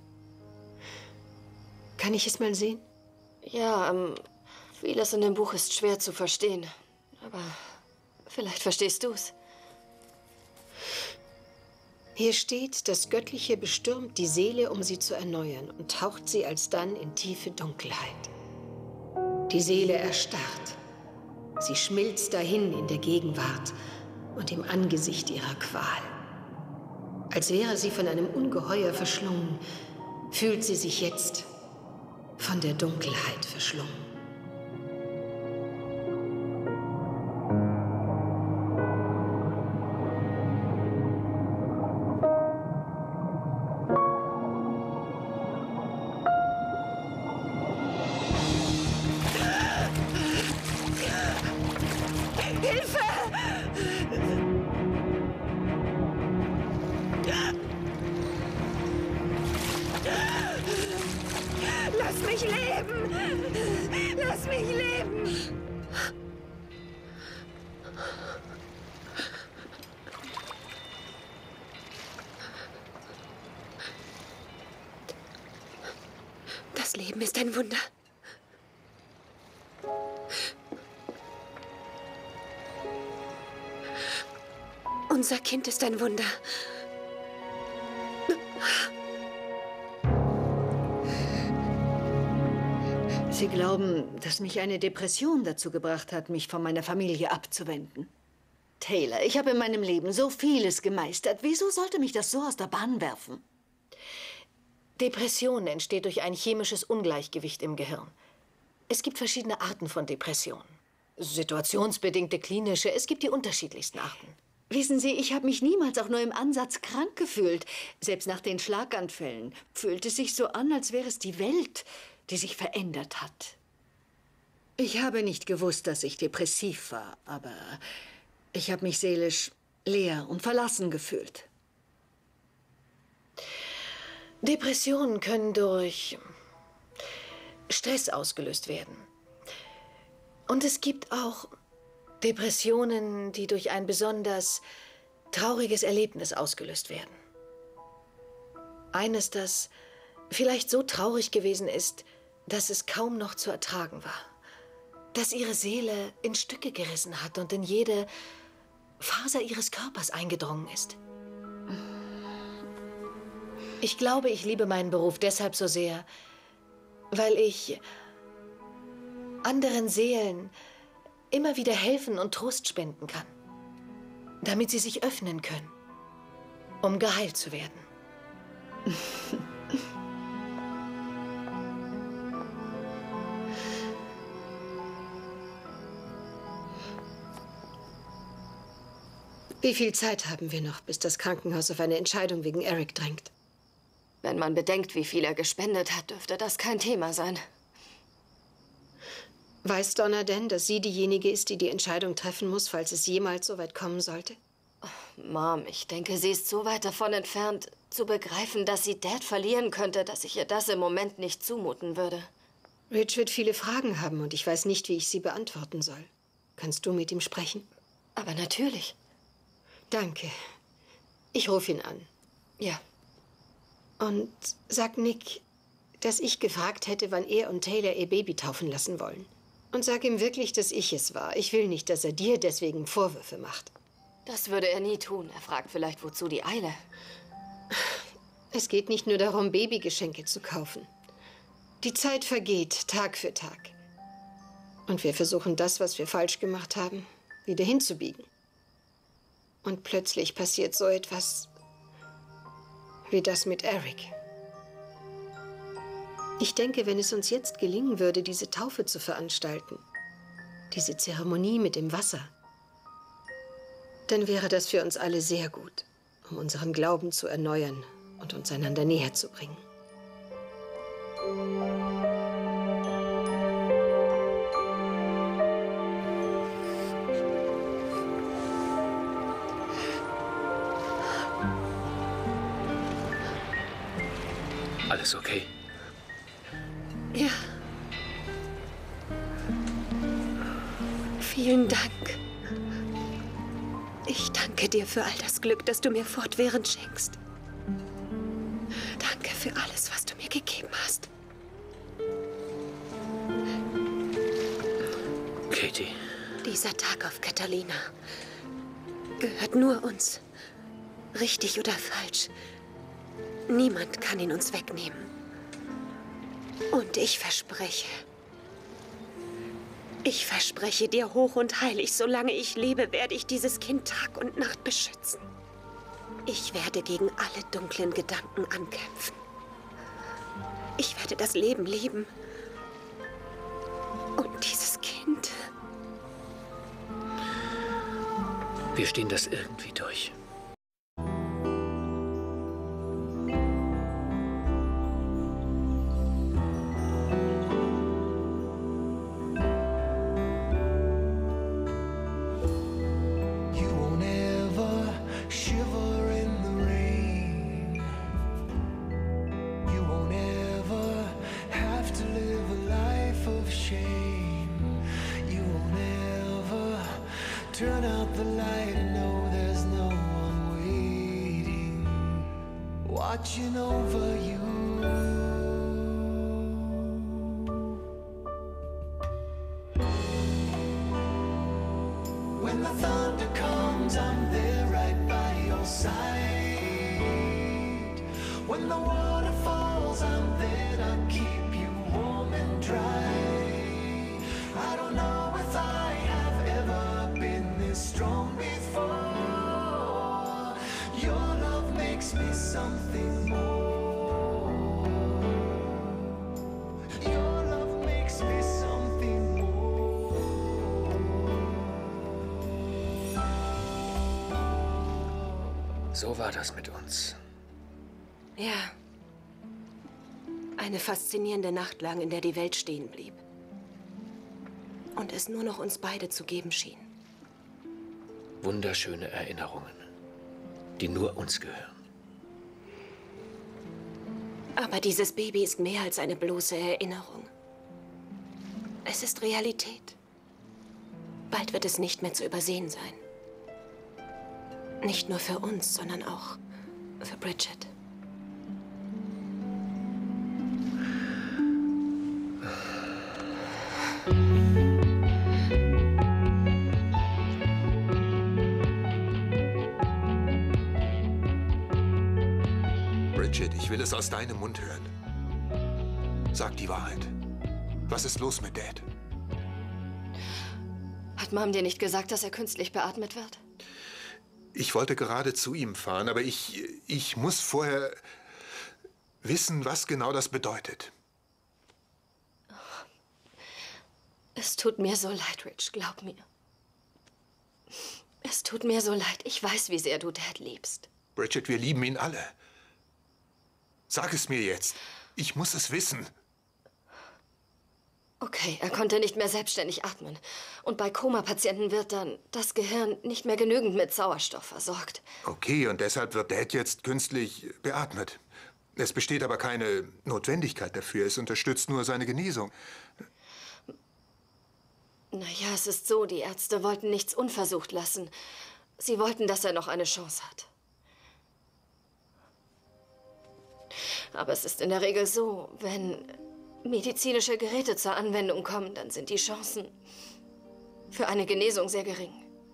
Kann ich es mal sehen? Ja, ähm, vieles in dem Buch ist schwer zu verstehen. Aber vielleicht verstehst du es. Hier steht, das Göttliche bestürmt die Seele, um sie zu erneuern und taucht sie alsdann in tiefe Dunkelheit. Die Seele erstarrt. Sie schmilzt dahin in der Gegenwart und im Angesicht ihrer Qual. Als wäre sie von einem Ungeheuer verschlungen, fühlt sie sich jetzt von der Dunkelheit verschlungen. Lass mich leben! Lass mich leben! Das Leben ist ein Wunder. Unser Kind ist ein Wunder. Sie glauben, dass mich eine Depression dazu gebracht hat, mich von meiner Familie abzuwenden? Taylor, ich habe in meinem Leben so vieles gemeistert. Wieso sollte mich das so aus der Bahn werfen? Depression entsteht durch ein chemisches Ungleichgewicht im Gehirn. Es gibt verschiedene Arten von Depressionen. Situationsbedingte, klinische, es gibt die unterschiedlichsten Arten. Wissen Sie, ich habe mich niemals auch nur im Ansatz krank gefühlt. Selbst nach den Schlaganfällen fühlt es sich so an, als wäre es die Welt, die sich verändert hat. Ich habe nicht gewusst, dass ich depressiv war, aber ich habe mich seelisch leer und verlassen gefühlt. Depressionen können durch Stress ausgelöst werden. Und es gibt auch Depressionen, die durch ein besonders trauriges Erlebnis ausgelöst werden. Eines, das vielleicht so traurig gewesen ist, dass es kaum noch zu ertragen war. Dass ihre Seele in Stücke gerissen hat und in jede Faser ihres Körpers eingedrungen ist. Ich glaube, ich liebe meinen Beruf deshalb so sehr, weil ich anderen Seelen immer wieder helfen und Trost spenden kann, damit sie sich öffnen können, um geheilt zu werden. Wie viel Zeit haben wir noch, bis das Krankenhaus auf eine Entscheidung wegen Eric drängt? Wenn man bedenkt, wie viel er gespendet hat, dürfte das kein Thema sein. Weiß Donna denn, dass sie diejenige ist, die die Entscheidung treffen muss, falls es jemals so weit kommen sollte? Oh, Mom, ich denke, sie ist so weit davon entfernt, zu begreifen, dass sie Dad verlieren könnte, dass ich ihr das im Moment nicht zumuten würde. Rich wird viele Fragen haben und ich weiß nicht, wie ich sie beantworten soll. Kannst du mit ihm sprechen? Aber natürlich. Danke. Ich rufe ihn an. Ja. Und sag Nick, dass ich gefragt hätte, wann er und Taylor ihr Baby taufen lassen wollen. Und sag ihm wirklich, dass ich es war. Ich will nicht, dass er dir deswegen Vorwürfe macht. Das würde er nie tun. Er fragt vielleicht, wozu die Eile. Es geht nicht nur darum, Babygeschenke zu kaufen. Die Zeit vergeht, Tag für Tag. Und wir versuchen das, was wir falsch gemacht haben, wieder hinzubiegen. Und plötzlich passiert so etwas wie das mit Eric. Ich denke, wenn es uns jetzt gelingen würde, diese Taufe zu veranstalten, diese Zeremonie mit dem Wasser, dann wäre das für uns alle sehr gut, um unseren Glauben zu erneuern und uns einander näher zu bringen. Alles okay? Ja. Vielen Dank. Ich danke dir für all das Glück, das du mir fortwährend schenkst. Danke für alles, was du mir gegeben hast. Katie. Dieser Tag auf Catalina gehört nur uns. Richtig oder falsch. Niemand kann ihn uns wegnehmen. Und ich verspreche, ich verspreche dir hoch und heilig, solange ich lebe, werde ich dieses Kind Tag und Nacht beschützen. Ich werde gegen alle dunklen Gedanken ankämpfen. Ich werde das Leben lieben. Und dieses Kind. Wir stehen das irgendwie durch. Turn out the light and know there's no one waiting, watching over you. When the thunder comes, I'm there right by your side. When the water falls, I'm there to keep you warm and dry. I don't know if I have ever been this strong before. Your love makes me something more. Your love makes me something more. So war das mit uns. Ja. Eine faszinierende Nacht lang, in der die Welt stehen blieb. Und es nur noch uns beide zu geben schien. Wunderschöne Erinnerungen, die nur uns gehören. Aber dieses Baby ist mehr als eine bloße Erinnerung. Es ist Realität. Bald wird es nicht mehr zu übersehen sein. Nicht nur für uns, sondern auch für Bridget. Bridget, ich will es aus deinem Mund hören. Sag die Wahrheit. Was ist los mit Dad? Hat Mom dir nicht gesagt, dass er künstlich beatmet wird? Ich wollte gerade zu ihm fahren, aber ich, ich muss vorher wissen, was genau das bedeutet. Es tut mir so leid, Rich, glaub mir. Es tut mir so leid. Ich weiß, wie sehr du Dad liebst. Bridget, wir lieben ihn alle. Sag es mir jetzt. Ich muss es wissen. Okay, er konnte nicht mehr selbstständig atmen. Und bei Koma-Patienten wird dann das Gehirn nicht mehr genügend mit Sauerstoff versorgt. Okay, und deshalb wird Dad jetzt künstlich beatmet. Es besteht aber keine Notwendigkeit dafür. Es unterstützt nur seine Genesung. Naja, es ist so, die Ärzte wollten nichts unversucht lassen. Sie wollten, dass er noch eine Chance hat. Aber es ist in der Regel so, wenn medizinische Geräte zur Anwendung kommen, dann sind die Chancen für eine Genesung sehr gering.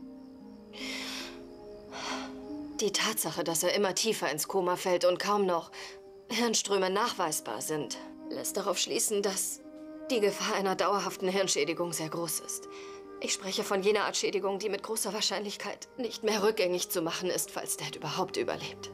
Die Tatsache, dass er immer tiefer ins Koma fällt und kaum noch Hirnströme nachweisbar sind, lässt darauf schließen, dass die Gefahr einer dauerhaften Hirnschädigung sehr groß ist. Ich spreche von jener Art Schädigung, die mit großer Wahrscheinlichkeit nicht mehr rückgängig zu machen ist, falls Dad überhaupt überlebt.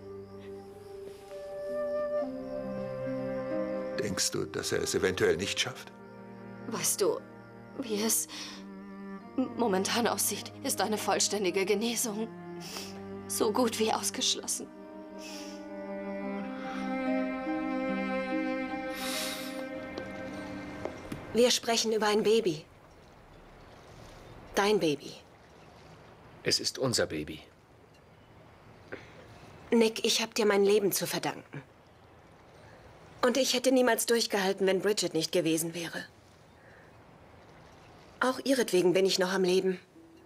Denkst du, dass er es eventuell nicht schafft? Weißt du, wie es momentan aussieht, ist eine vollständige Genesung so gut wie ausgeschlossen. Wir sprechen über ein Baby. Dein Baby. Es ist unser Baby. Nick, ich habe dir mein Leben zu verdanken. Und ich hätte niemals durchgehalten, wenn Bridget nicht gewesen wäre. Auch ihretwegen bin ich noch am Leben.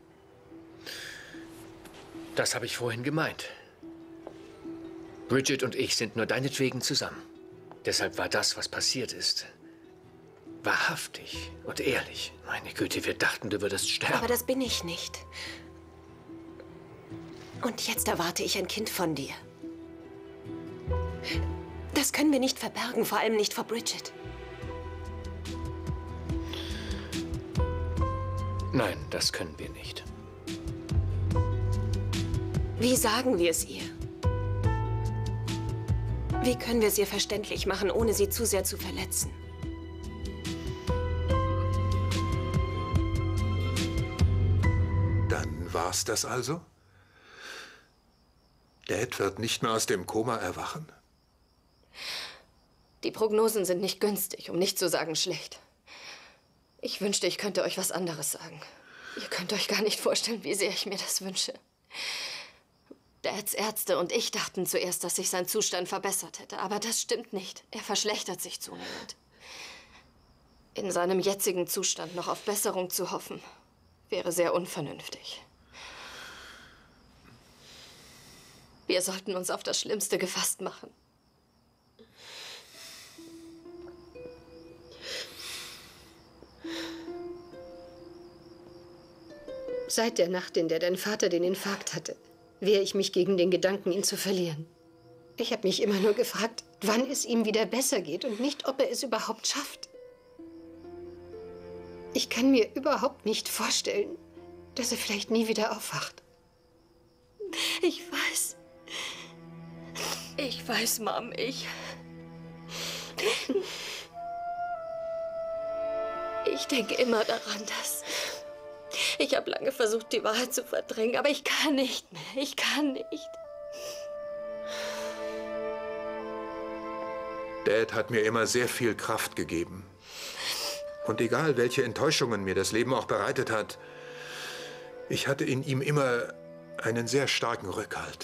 Das habe ich vorhin gemeint. Bridget und ich sind nur deinetwegen zusammen. Deshalb war das, was passiert ist, wahrhaftig und ehrlich. Meine Güte, wir dachten, du würdest sterben. Aber das bin ich nicht. Und jetzt erwarte ich ein Kind von dir. Das können wir nicht verbergen, vor allem nicht vor Bridget. Nein, das können wir nicht. Wie sagen wir es ihr? Wie können wir es ihr verständlich machen, ohne sie zu sehr zu verletzen? Dann war's das also? Dad wird nicht mehr aus dem Koma erwachen? Die Prognosen sind nicht günstig, um nicht zu sagen schlecht. Ich wünschte, ich könnte euch was anderes sagen. Ihr könnt euch gar nicht vorstellen, wie sehr ich mir das wünsche. Dads Ärzte und ich dachten zuerst, dass sich sein Zustand verbessert hätte. Aber das stimmt nicht. Er verschlechtert sich zunehmend. In seinem jetzigen Zustand noch auf Besserung zu hoffen, wäre sehr unvernünftig. Wir sollten uns auf das Schlimmste gefasst machen. Seit der Nacht, in der dein Vater den Infarkt hatte, wehre ich mich gegen den Gedanken, ihn zu verlieren. Ich habe mich immer nur gefragt, wann es ihm wieder besser geht und nicht, ob er es überhaupt schafft. Ich kann mir überhaupt nicht vorstellen, dass er vielleicht nie wieder aufwacht. Ich weiß. Ich weiß, Mom, ich... Ich denke immer daran, dass... Ich habe lange versucht, die Wahrheit zu verdrängen, aber ich kann nicht mehr. Ich kann nicht. Dad hat mir immer sehr viel Kraft gegeben. Und egal, welche Enttäuschungen mir das Leben auch bereitet hat, ich hatte in ihm immer einen sehr starken Rückhalt.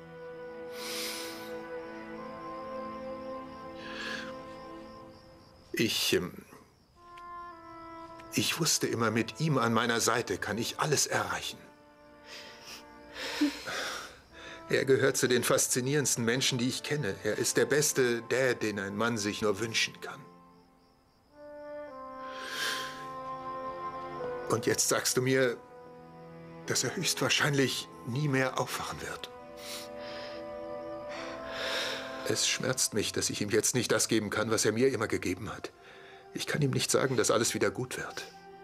Ich... Ähm, Ich wusste immer, mit ihm an meiner Seite kann ich alles erreichen. Er gehört zu den faszinierendsten Menschen, die ich kenne. Er ist der beste Dad, den ein Mann sich nur wünschen kann. Und jetzt sagst du mir, dass er höchstwahrscheinlich nie mehr aufwachen wird. Es schmerzt mich, dass ich ihm jetzt nicht das geben kann, was er mir immer gegeben hat. Ich kann ihm nicht sagen, dass alles wieder gut wird.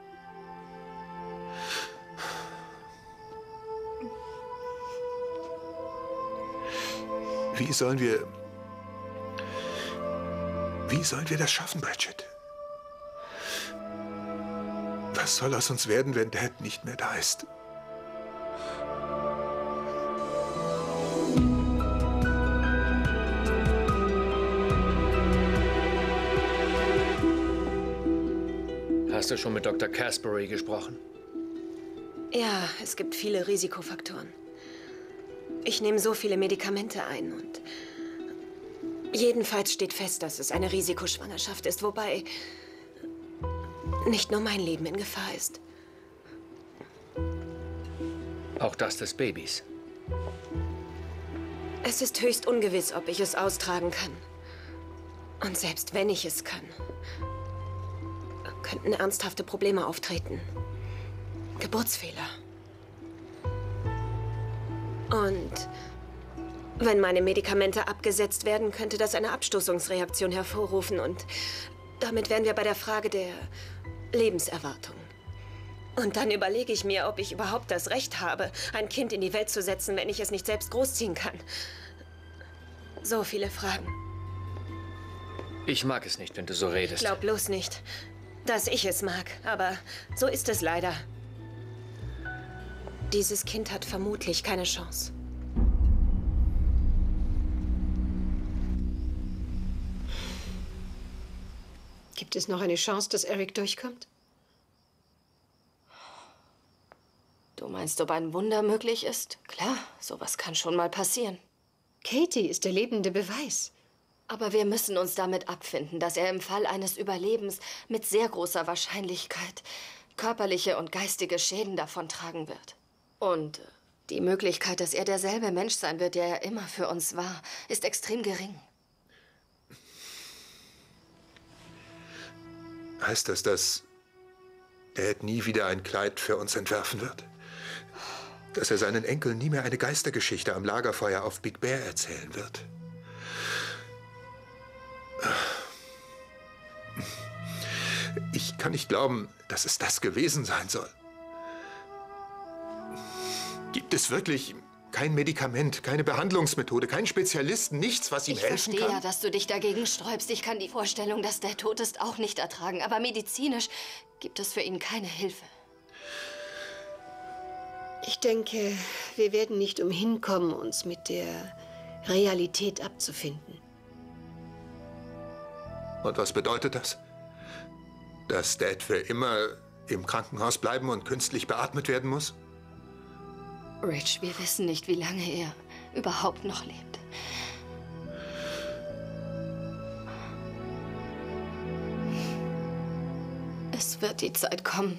Wie sollen wir... Wie sollen wir das schaffen, Bridget? Was soll aus uns werden, wenn Dad nicht mehr da ist? Hast du schon mit Doktor Caspary gesprochen? Ja, es gibt viele Risikofaktoren. Ich nehme so viele Medikamente ein und jedenfalls steht fest, dass es eine Risikoschwangerschaft ist, wobei nicht nur mein Leben in Gefahr ist. Auch das des Babys. Es ist höchst ungewiss, ob ich es austragen kann. Und selbst wenn ich es kann, könnten ernsthafte Probleme auftreten. Geburtsfehler. Und wenn meine Medikamente abgesetzt werden, könnte das eine Abstoßungsreaktion hervorrufen. Und damit wären wir bei der Frage der Lebenserwartung. Und dann überlege ich mir, ob ich überhaupt das Recht habe, ein Kind in die Welt zu setzen, wenn ich es nicht selbst großziehen kann. So viele Fragen. Ich mag es nicht, wenn du so redest. Glaub bloß nicht, dass ich es mag. Aber so ist es leider. Dieses Kind hat vermutlich keine Chance. Gibt es noch eine Chance, dass Eric durchkommt? Du meinst, ob ein Wunder möglich ist? Klar, sowas kann schon mal passieren. Katie ist der lebende Beweis. Aber wir müssen uns damit abfinden, dass er im Fall eines Überlebens mit sehr großer Wahrscheinlichkeit körperliche und geistige Schäden davontragen wird. Und die Möglichkeit, dass er derselbe Mensch sein wird, der er immer für uns war, ist extrem gering. Heißt das, dass Dad nie wieder ein Kleid für uns entwerfen wird? Dass er seinen Enkeln nie mehr eine Geistergeschichte am Lagerfeuer auf Big Bear erzählen wird? Ich kann nicht glauben, dass es das gewesen sein soll. Gibt es wirklich kein Medikament, keine Behandlungsmethode, keinen Spezialisten, nichts, was ihm Ich helfen verstehe kann? ja, dass du dich dagegen sträubst. Ich kann die Vorstellung, dass der tot ist, auch nicht ertragen. Aber medizinisch gibt es für ihn keine Hilfe. Ich denke, wir werden nicht umhin kommen, uns mit der Realität abzufinden. Und was bedeutet das? Dass Dad für immer im Krankenhaus bleiben und künstlich beatmet werden muss? Rich, wir wissen nicht, wie lange er überhaupt noch lebt. Es wird die Zeit kommen,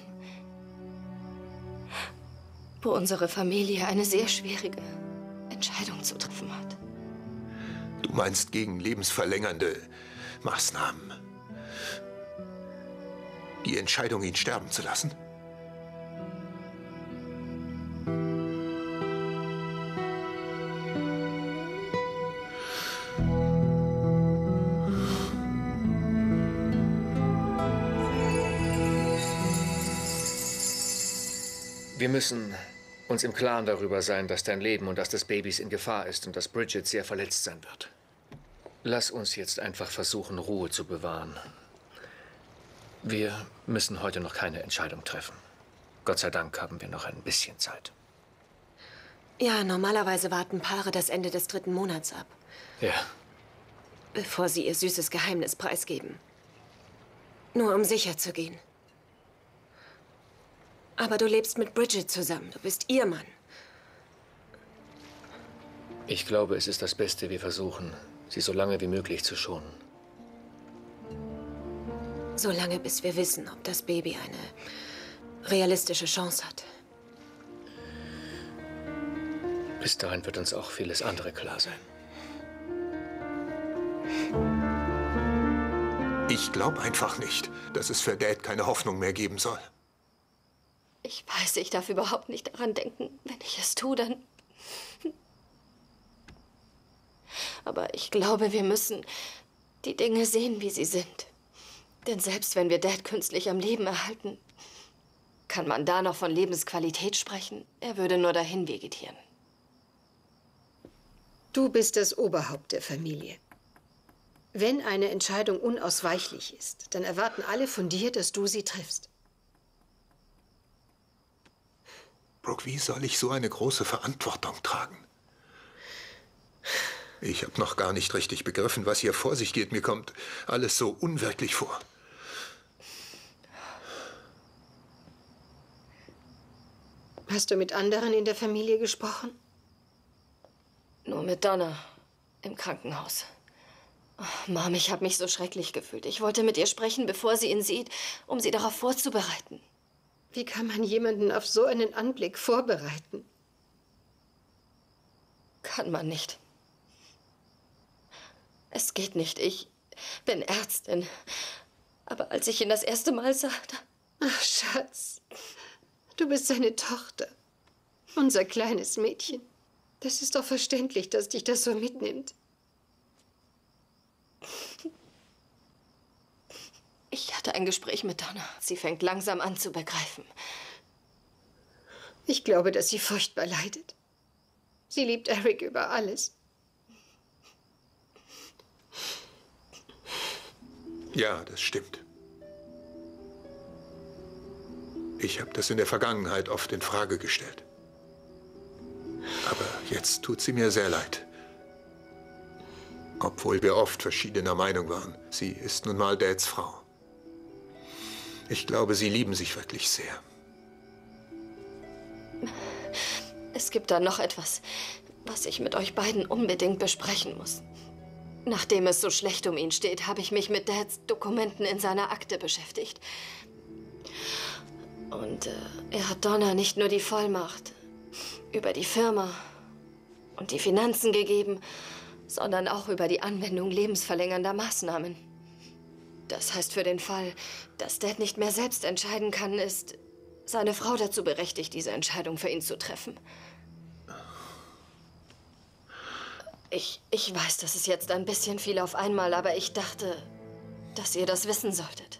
wo unsere Familie eine sehr schwierige Entscheidung zu treffen hat. Du meinst gegen lebensverlängernde Maßnahmen? Die Entscheidung, ihn sterben zu lassen? Wir müssen uns im Klaren darüber sein, dass dein Leben und das des Babys in Gefahr ist und dass Bridget sehr verletzt sein wird. Lass uns jetzt einfach versuchen, Ruhe zu bewahren. Wir müssen heute noch keine Entscheidung treffen. Gott sei Dank haben wir noch ein bisschen Zeit. Ja, normalerweise warten Paare das Ende des dritten Monats ab, Ja, bevor sie ihr süßes Geheimnis preisgeben. Nur um sicher zu gehen. Aber du lebst mit Bridget zusammen. Du bist ihr Mann. ich glaube, es ist das Beste, wir versuchen, sie so lange wie möglich zu schonen. Solange bis wir wissen, ob das Baby eine realistische Chance hat. Bis dahin wird uns auch vieles andere klar sein. Ich glaube einfach nicht, dass es für Dad keine Hoffnung mehr geben soll. Ich weiß, ich darf überhaupt nicht daran denken. Wenn ich es tue, dann... Aber ich glaube, wir müssen die Dinge sehen, wie sie sind. Denn selbst wenn wir Dad künstlich am Leben erhalten, kann man da noch von Lebensqualität sprechen? Er würde nur dahin vegetieren. Du bist das Oberhaupt der Familie. Wenn eine Entscheidung unausweichlich ist, dann erwarten alle von dir, dass du sie triffst. Brooke, wie soll ich so eine große Verantwortung tragen? Ich habe noch gar nicht richtig begriffen, was hier vor sich geht. Mir kommt alles so unwirklich vor. Hast du mit anderen in der Familie gesprochen? Nur mit Donna im Krankenhaus. Oh, Mom, ich habe mich so schrecklich gefühlt. Ich wollte mit ihr sprechen, bevor sie ihn sieht, um sie darauf vorzubereiten. Wie kann man jemanden auf so einen Anblick vorbereiten? Kann man nicht. Es geht nicht. Ich bin Ärztin. Aber als ich ihn das erste Mal sah... Ach, Schatz. Du bist seine Tochter. Unser kleines Mädchen. Das ist doch verständlich, dass dich das so mitnimmt. Ich hatte ein Gespräch mit Donna. Sie fängt langsam an zu begreifen. Ich glaube, dass sie furchtbar leidet. Sie liebt Eric über alles. Ja, das stimmt. Ich habe das in der Vergangenheit oft in Frage gestellt. Aber jetzt tut sie mir sehr leid. Obwohl wir oft verschiedener Meinung waren. Sie ist nun mal Dads Frau. Ich glaube, sie lieben sich wirklich sehr. Es gibt da noch etwas, was ich mit euch beiden unbedingt besprechen muss. Nachdem es so schlecht um ihn steht, habe ich mich mit Dads Dokumenten in seiner Akte beschäftigt. Und äh, er hat Donna nicht nur die Vollmacht über die Firma und die Finanzen gegeben, sondern auch über die Anwendung lebensverlängernder Maßnahmen. Das heißt, für den Fall, dass Dad nicht mehr selbst entscheiden kann, ist seine Frau dazu berechtigt, diese Entscheidung für ihn zu treffen. Ich, ich weiß, das ist jetzt ein bisschen viel auf einmal, aber ich dachte, dass ihr das wissen solltet.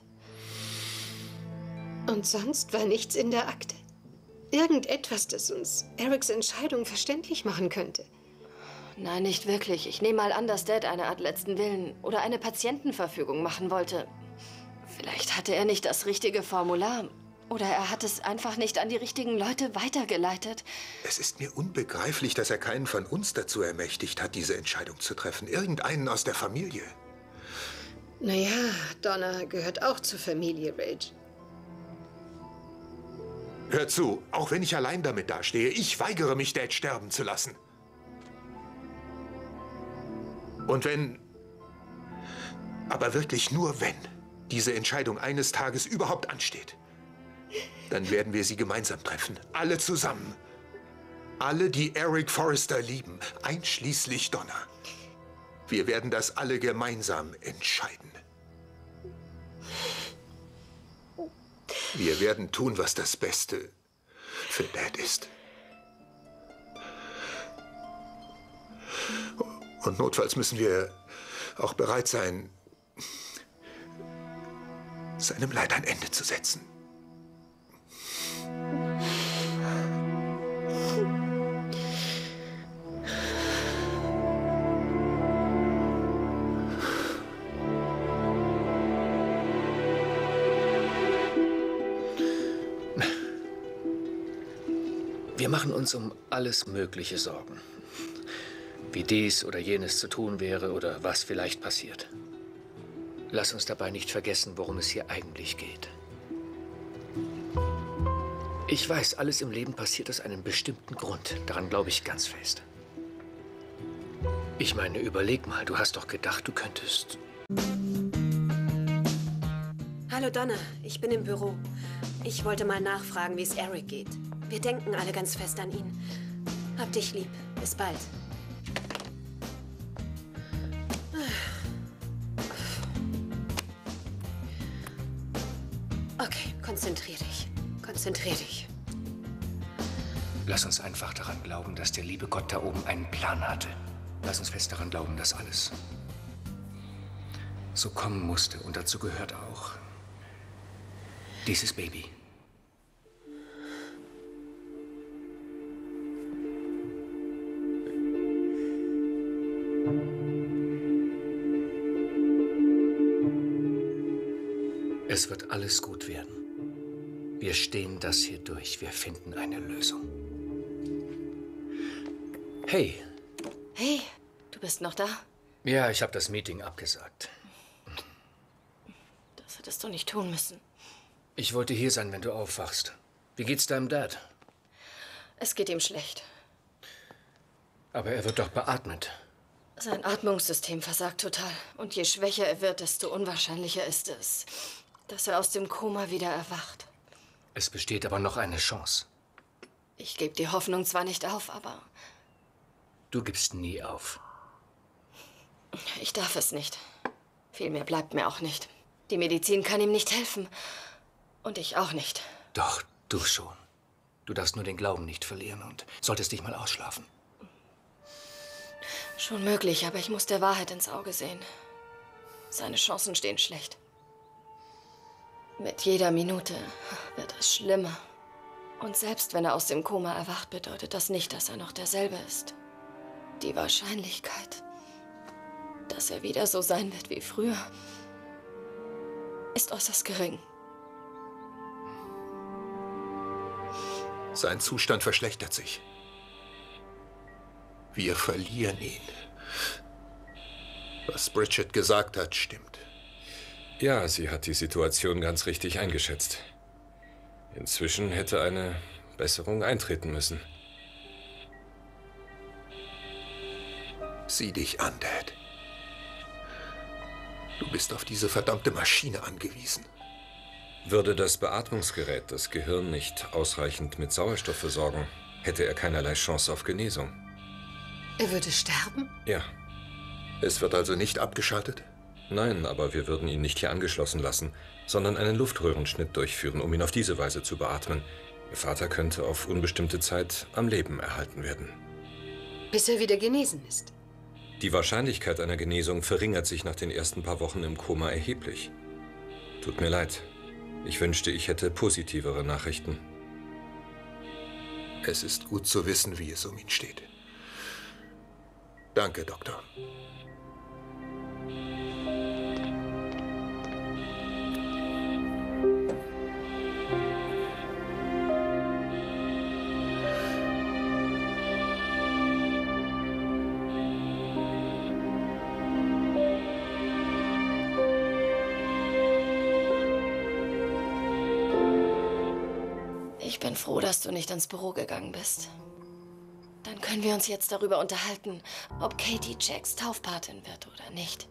Und sonst war nichts in der Akte? Irgendetwas, das uns Erics Entscheidung verständlich machen könnte? Nein, nicht wirklich. Ich nehme mal an, dass Dad eine Art letzten Willen oder eine Patientenverfügung machen wollte. Vielleicht hatte er nicht das richtige Formular. Oder er hat es einfach nicht an die richtigen Leute weitergeleitet. Es ist mir unbegreiflich, dass er keinen von uns dazu ermächtigt hat, diese Entscheidung zu treffen. Irgendeinen aus der Familie. Naja, Donna gehört auch zur Familie, Rage. Hör zu, auch wenn ich allein damit dastehe, ich weigere mich, Dad sterben zu lassen. Und wenn, aber wirklich nur wenn, diese Entscheidung eines Tages überhaupt ansteht, dann werden wir sie gemeinsam treffen. Alle zusammen. Alle, die Eric Forrester lieben, einschließlich Donna. Wir werden das alle gemeinsam entscheiden. Wir werden tun, was das Beste für Dad ist. Und notfalls müssen wir auch bereit sein, seinem Leid ein Ende zu setzen. Wir machen uns um alles Mögliche Sorgen. Wie dies oder jenes zu tun wäre oder was vielleicht passiert. Lass uns dabei nicht vergessen, worum es hier eigentlich geht. Ich weiß, alles im Leben passiert aus einem bestimmten Grund. Daran glaube ich ganz fest. Ich meine, überleg mal, du hast doch gedacht, du könntest... Hallo Donna, ich bin im Büro. Ich wollte mal nachfragen, wie es Eric geht. Wir denken alle ganz fest an ihn. Hab dich lieb. Bis bald. Okay, konzentrier dich. Konzentrier dich. Lass uns einfach daran glauben, dass der liebe Gott da oben einen Plan hatte. Lass uns fest daran glauben, dass alles so kommen musste. Und dazu gehört auch dieses Baby. Es wird alles gut werden. Wir stehen das hier durch. Wir finden eine Lösung. Hey. Hey, du bist noch da? Ja, ich habe das Meeting abgesagt. Das hättest du nicht tun müssen. Ich wollte hier sein, wenn du aufwachst. Wie geht's deinem Dad? Es geht ihm schlecht. Aber er wird doch beatmet. Sein Atmungssystem versagt total. Und je schwächer er wird, desto unwahrscheinlicher ist es, dass er aus dem Koma wieder erwacht. Es besteht aber noch eine Chance. Ich gebe die Hoffnung zwar nicht auf, aber Du gibst nie auf. ich darf es nicht. Viel mehr bleibt mir auch nicht. Die Medizin kann ihm nicht helfen. Und ich auch nicht. Doch, du schon. Du darfst nur den Glauben nicht verlieren und solltest dich mal ausschlafen. Schon möglich, aber ich muss der Wahrheit ins Auge sehen. Seine Chancen stehen schlecht. Mit jeder Minute wird es schlimmer. Und selbst wenn er aus dem Koma erwacht, bedeutet das nicht, dass er noch derselbe ist. Die Wahrscheinlichkeit, dass er wieder so sein wird wie früher, ist äußerst gering. Sein Zustand verschlechtert sich. Wir verlieren ihn. Was Bridget gesagt hat, stimmt. Ja, sie hat die Situation ganz richtig eingeschätzt. Inzwischen hätte eine Besserung eintreten müssen. Sieh dich an, Dad. Du bist auf diese verdammte Maschine angewiesen. Würde das Beatmungsgerät das Gehirn nicht ausreichend mit Sauerstoff versorgen, hätte er keinerlei Chance auf Genesung. Er würde sterben? Ja. Es wird also nicht abgeschaltet? Nein, aber wir würden ihn nicht hier angeschlossen lassen, sondern einen Luftröhrenschnitt durchführen, um ihn auf diese Weise zu beatmen. Ihr Vater könnte auf unbestimmte Zeit am Leben erhalten werden. Bis er wieder genesen ist. Die Wahrscheinlichkeit einer Genesung verringert sich nach den ersten paar Wochen im Koma erheblich. Tut mir leid. Ich wünschte, ich hätte positivere Nachrichten. Es ist gut zu wissen, wie es um ihn steht. Danke, Doktor. Ich bin froh, dass du nicht ins Büro gegangen bist. Dann können wir uns jetzt darüber unterhalten, ob Katie Jacks Taufpatin wird oder nicht.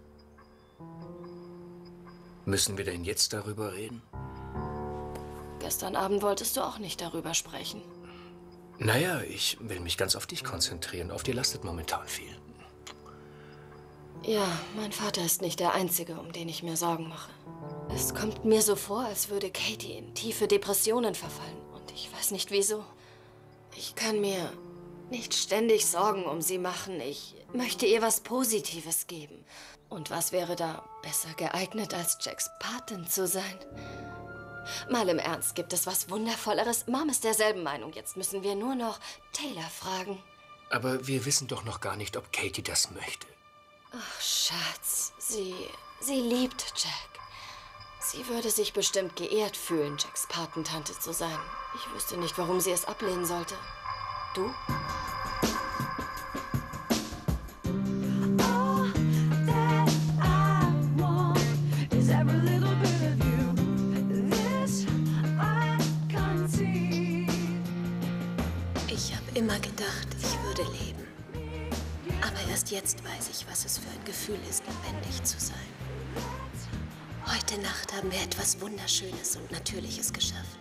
Müssen wir denn jetzt darüber reden? Gestern Abend wolltest du auch nicht darüber sprechen. Naja, ich will mich ganz auf dich konzentrieren. Auf dir lastet momentan viel. Ja, mein Vater ist nicht der Einzige, um den ich mir Sorgen mache. Es kommt mir so vor, als würde Katie in tiefe Depressionen verfallen. Und ich weiß nicht wieso. Ich kann mir nicht ständig Sorgen um sie machen. Ich möchte ihr was Positives geben. Und was wäre da besser geeignet, als Jacks Patin zu sein? Mal im Ernst, gibt es was Wundervolleres? Mom ist derselben Meinung. Jetzt müssen wir nur noch Taylor fragen. Aber wir wissen doch noch gar nicht, ob Katie das möchte. Ach, Schatz, sie, sie liebt Jack. Sie würde sich bestimmt geehrt fühlen, Jacks Patentante zu sein. Ich wüsste nicht, warum sie es ablehnen sollte. Du? Ich habe immer gedacht, ich würde leben. Aber erst jetzt weiß ich, was es für ein Gefühl ist, lebendig zu sein. Heute Nacht haben wir etwas Wunderschönes und Natürliches geschaffen.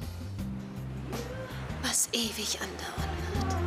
Was ewig andauern wird.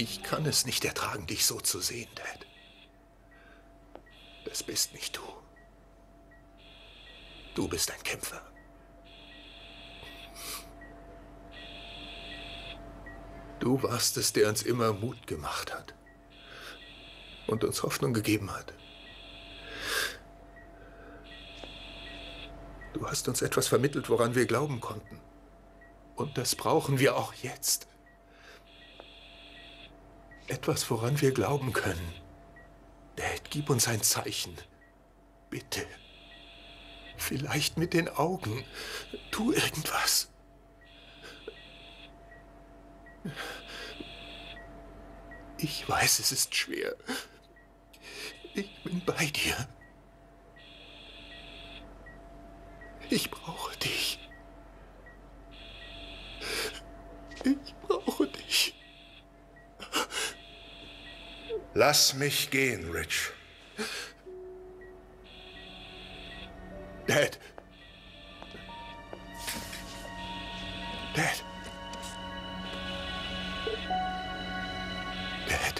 Ich kann es nicht ertragen, dich so zu sehen, Dad. Das bist nicht du. Du bist ein Kämpfer. Du warst es, der uns immer Mut gemacht hat und uns Hoffnung gegeben hat. Du hast uns etwas vermittelt, woran wir glauben konnten. Und das brauchen wir auch jetzt. Etwas, woran wir glauben können. Dad, gib uns ein Zeichen. Bitte. Vielleicht mit den Augen. Tu irgendwas. Ich weiß, es ist schwer. Ich bin bei dir. Ich brauche dich. Ich brauche dich. Lass mich gehen, Rich. Dad. Dad. Dad.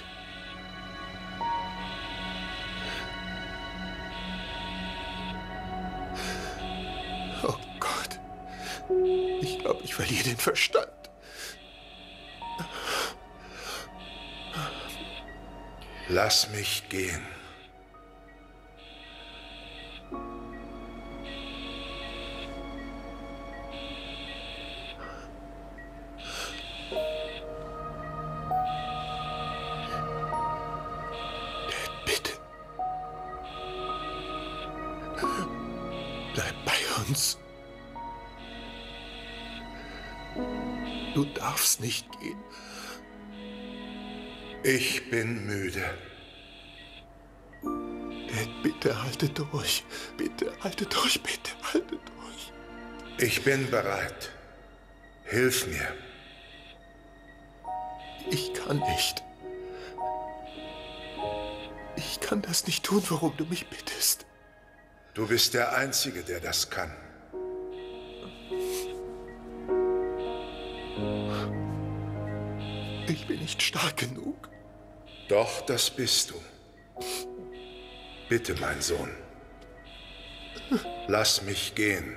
Oh Gott. Ich glaube, ich verliere den Verstand. Lass mich gehen. Bitte. Bleib bei uns. Du darfst nicht gehen. Ich bin müde. Dad, bitte halte durch. Bitte halte durch, bitte halte durch. Ich bin bereit. Hilf mir. Ich kann nicht. Ich kann das nicht tun, worum du mich bittest. Du bist der Einzige, der das kann. Ich bin nicht stark genug. Doch, das bist du. Bitte, mein Sohn. Lass mich gehen.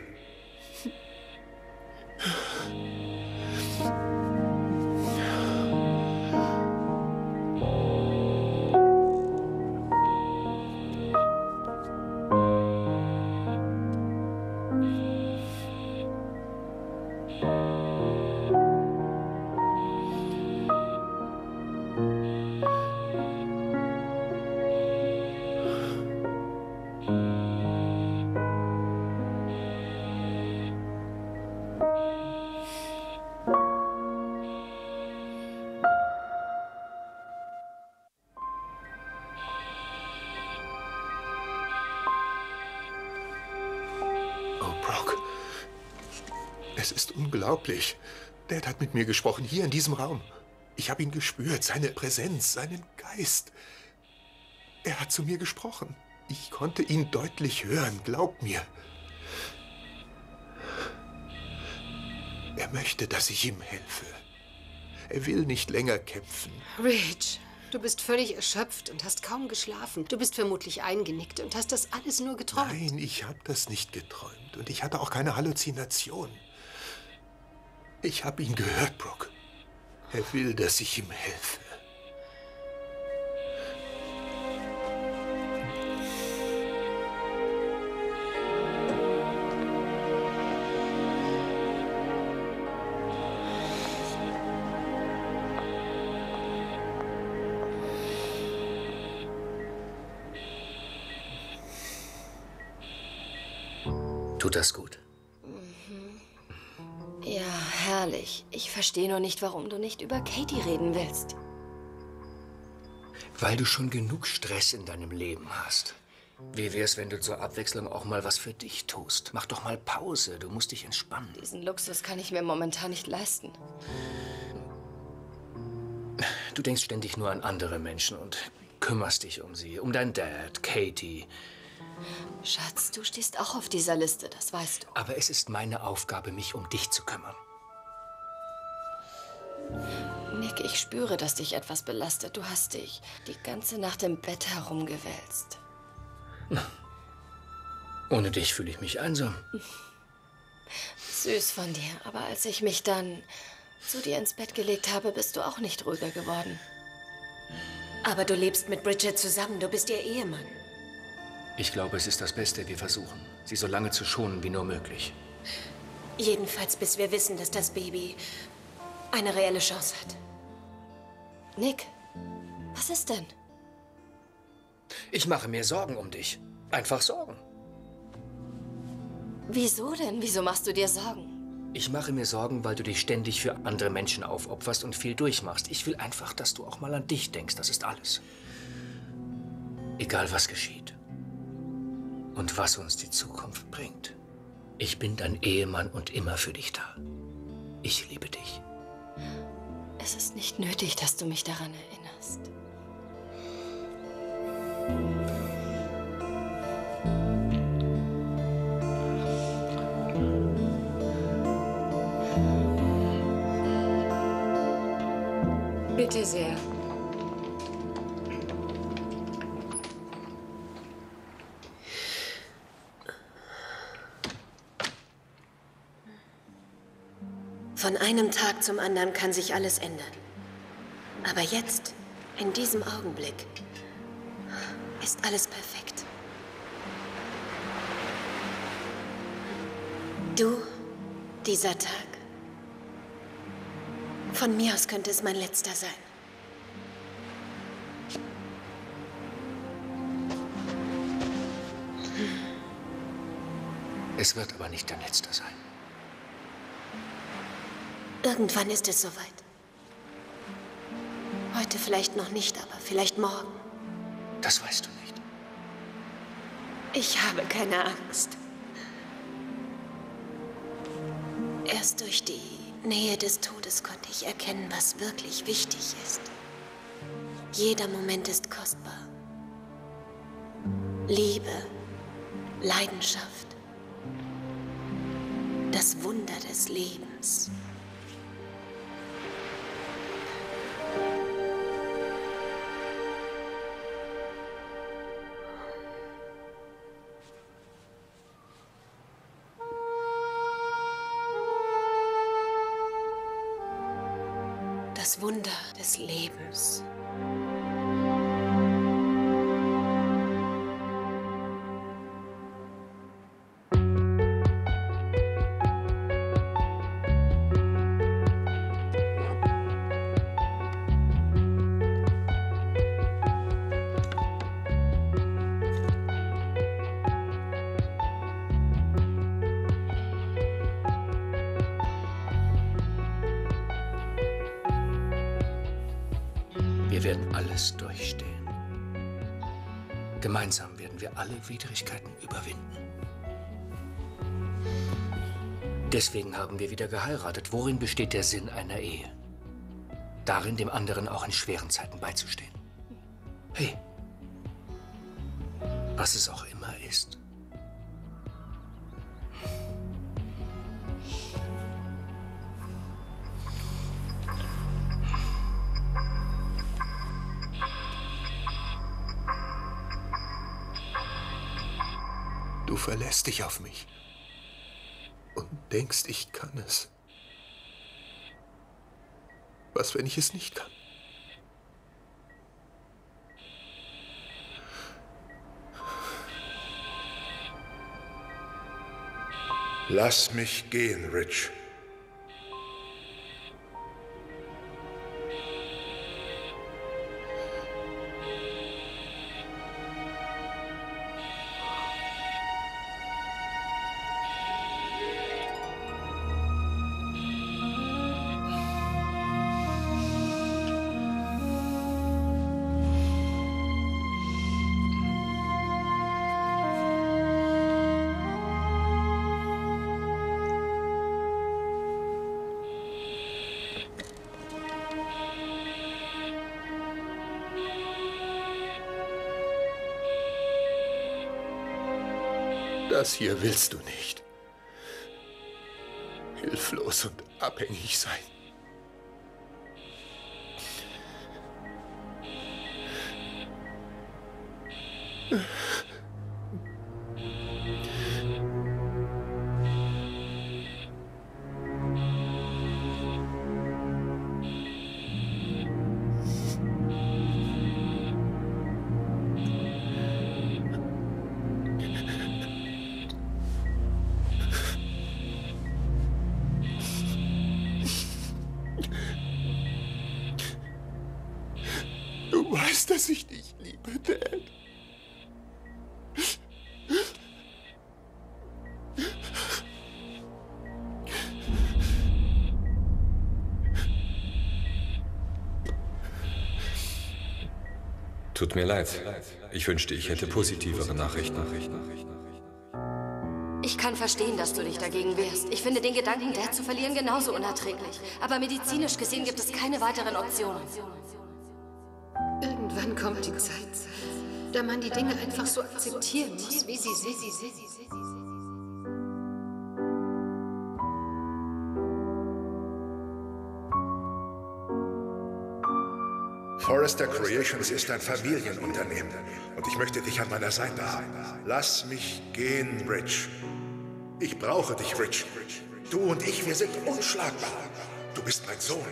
Es ist unglaublich. Dad hat mit mir gesprochen, hier in diesem Raum. Ich habe ihn gespürt, seine Präsenz, seinen Geist. Er hat zu mir gesprochen. Ich konnte ihn deutlich hören, glaub mir. Er möchte, dass ich ihm helfe. Er will nicht länger kämpfen. Rich, du bist völlig erschöpft und hast kaum geschlafen. Du bist vermutlich eingenickt und hast das alles nur geträumt. Nein, ich habe das nicht geträumt. Und ich hatte auch keine Halluzination. Ich habe ihn gehört, Brooke. Er will, dass ich ihm helfe. Tut das gut? Ja, herrlich. Ich verstehe nur nicht, warum du nicht über Katie reden willst. Weil du schon genug Stress in deinem Leben hast. Wie wär's, wenn du zur Abwechslung auch mal was für dich tust? Mach doch mal Pause, du musst dich entspannen. Diesen Luxus kann ich mir momentan nicht leisten. Du denkst ständig nur an andere Menschen und kümmerst dich um sie, um deinen Dad, Katie. Schatz, du stehst auch auf dieser Liste, das weißt du. Aber es ist meine Aufgabe, mich um dich zu kümmern. Nick, ich spüre, dass dich etwas belastet. Du hast dich die ganze Nacht im Bett herumgewälzt. Ohne dich fühle ich mich einsam. Süß von dir, aber als ich mich dann zu dir ins Bett gelegt habe, bist du auch nicht ruhiger geworden. Aber du lebst mit Bridget zusammen, du bist ihr Ehemann. Ich glaube, es ist das Beste, wir versuchen, sie so lange zu schonen wie nur möglich. Jedenfalls, bis wir wissen, dass das Baby eine reelle Chance hat. Nick, was ist denn? Ich mache mir Sorgen um dich. Einfach Sorgen. Wieso denn? Wieso machst du dir Sorgen? Ich mache mir Sorgen, weil du dich ständig für andere Menschen aufopferst und viel durchmachst. Ich will einfach, dass du auch mal an dich denkst. Das ist alles. Egal, was geschieht. Und was uns die Zukunft bringt. Ich bin dein Ehemann und immer für dich da. Ich liebe dich. Es ist nicht nötig, dass du mich daran erinnerst. Bitte sehr. Von einem Tag zum anderen kann sich alles ändern. Aber jetzt, in diesem Augenblick, ist alles perfekt. Du, dieser Tag. Von mir aus könnte es mein letzter sein. Es wird aber nicht dein letzter sein. Irgendwann ist es soweit. Heute vielleicht noch nicht, aber vielleicht morgen. Das weißt du nicht. Ich habe keine Angst. Erst durch die Nähe des Todes konnte ich erkennen, was wirklich wichtig ist. Jeder Moment ist kostbar. Liebe, Leidenschaft, das Wunder des Lebens. Das Wunder des Lebens. Wir werden alles durchstehen. Gemeinsam werden wir alle Widrigkeiten überwinden. Deswegen haben wir wieder geheiratet. Worin besteht der Sinn einer Ehe? Darin, dem anderen auch in schweren Zeiten beizustehen. Hey, was es auch immer ist. Du verlässt dich auf mich und denkst, ich kann es. Was, wenn ich es nicht kann? Lass mich gehen, Rich. Das hier willst du nicht. Hilflos und abhängig sein. Du weißt, dass ich dich liebe, Dad. Tut mir leid. Ich wünschte, ich hätte positivere Nachrichten. Ich kann verstehen, dass du dich dagegen wehrst. Ich finde den Gedanken, Dad zu verlieren, genauso unerträglich. Aber medizinisch gesehen gibt es keine weiteren Optionen. Irgendwann kommt die Zeit, da man die Dinge einfach so akzeptieren muss, wie sie sind. Forrester Creations ist ein Familienunternehmen und ich möchte dich an meiner Seite haben. Lass mich gehen, Rich. Ich brauche dich, Rich. Du und ich, wir sind unschlagbar. Du bist mein Sohn.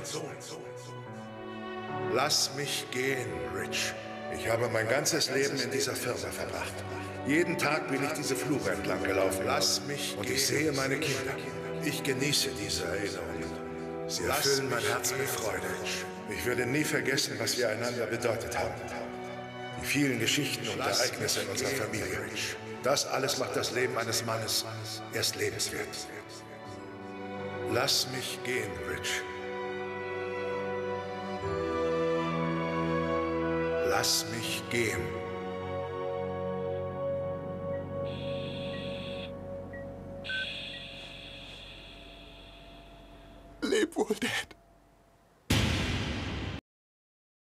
Lass mich gehen, Rich. Ich habe mein ganzes Leben in dieser Firma verbracht. Jeden Tag bin ich diese Flure entlang gelaufen. Lass mich und ich sehe meine Kinder. Ich genieße diese Erinnerungen. Sie erfüllen mein Herz mit Freude. Ich werde nie vergessen, was wir einander bedeutet haben. Die vielen Geschichten und Ereignisse in unserer Familie. Das alles macht das Leben eines Mannes erst lebenswert. Lass mich gehen, Rich. Lass mich gehen. Leb wohl, Dad.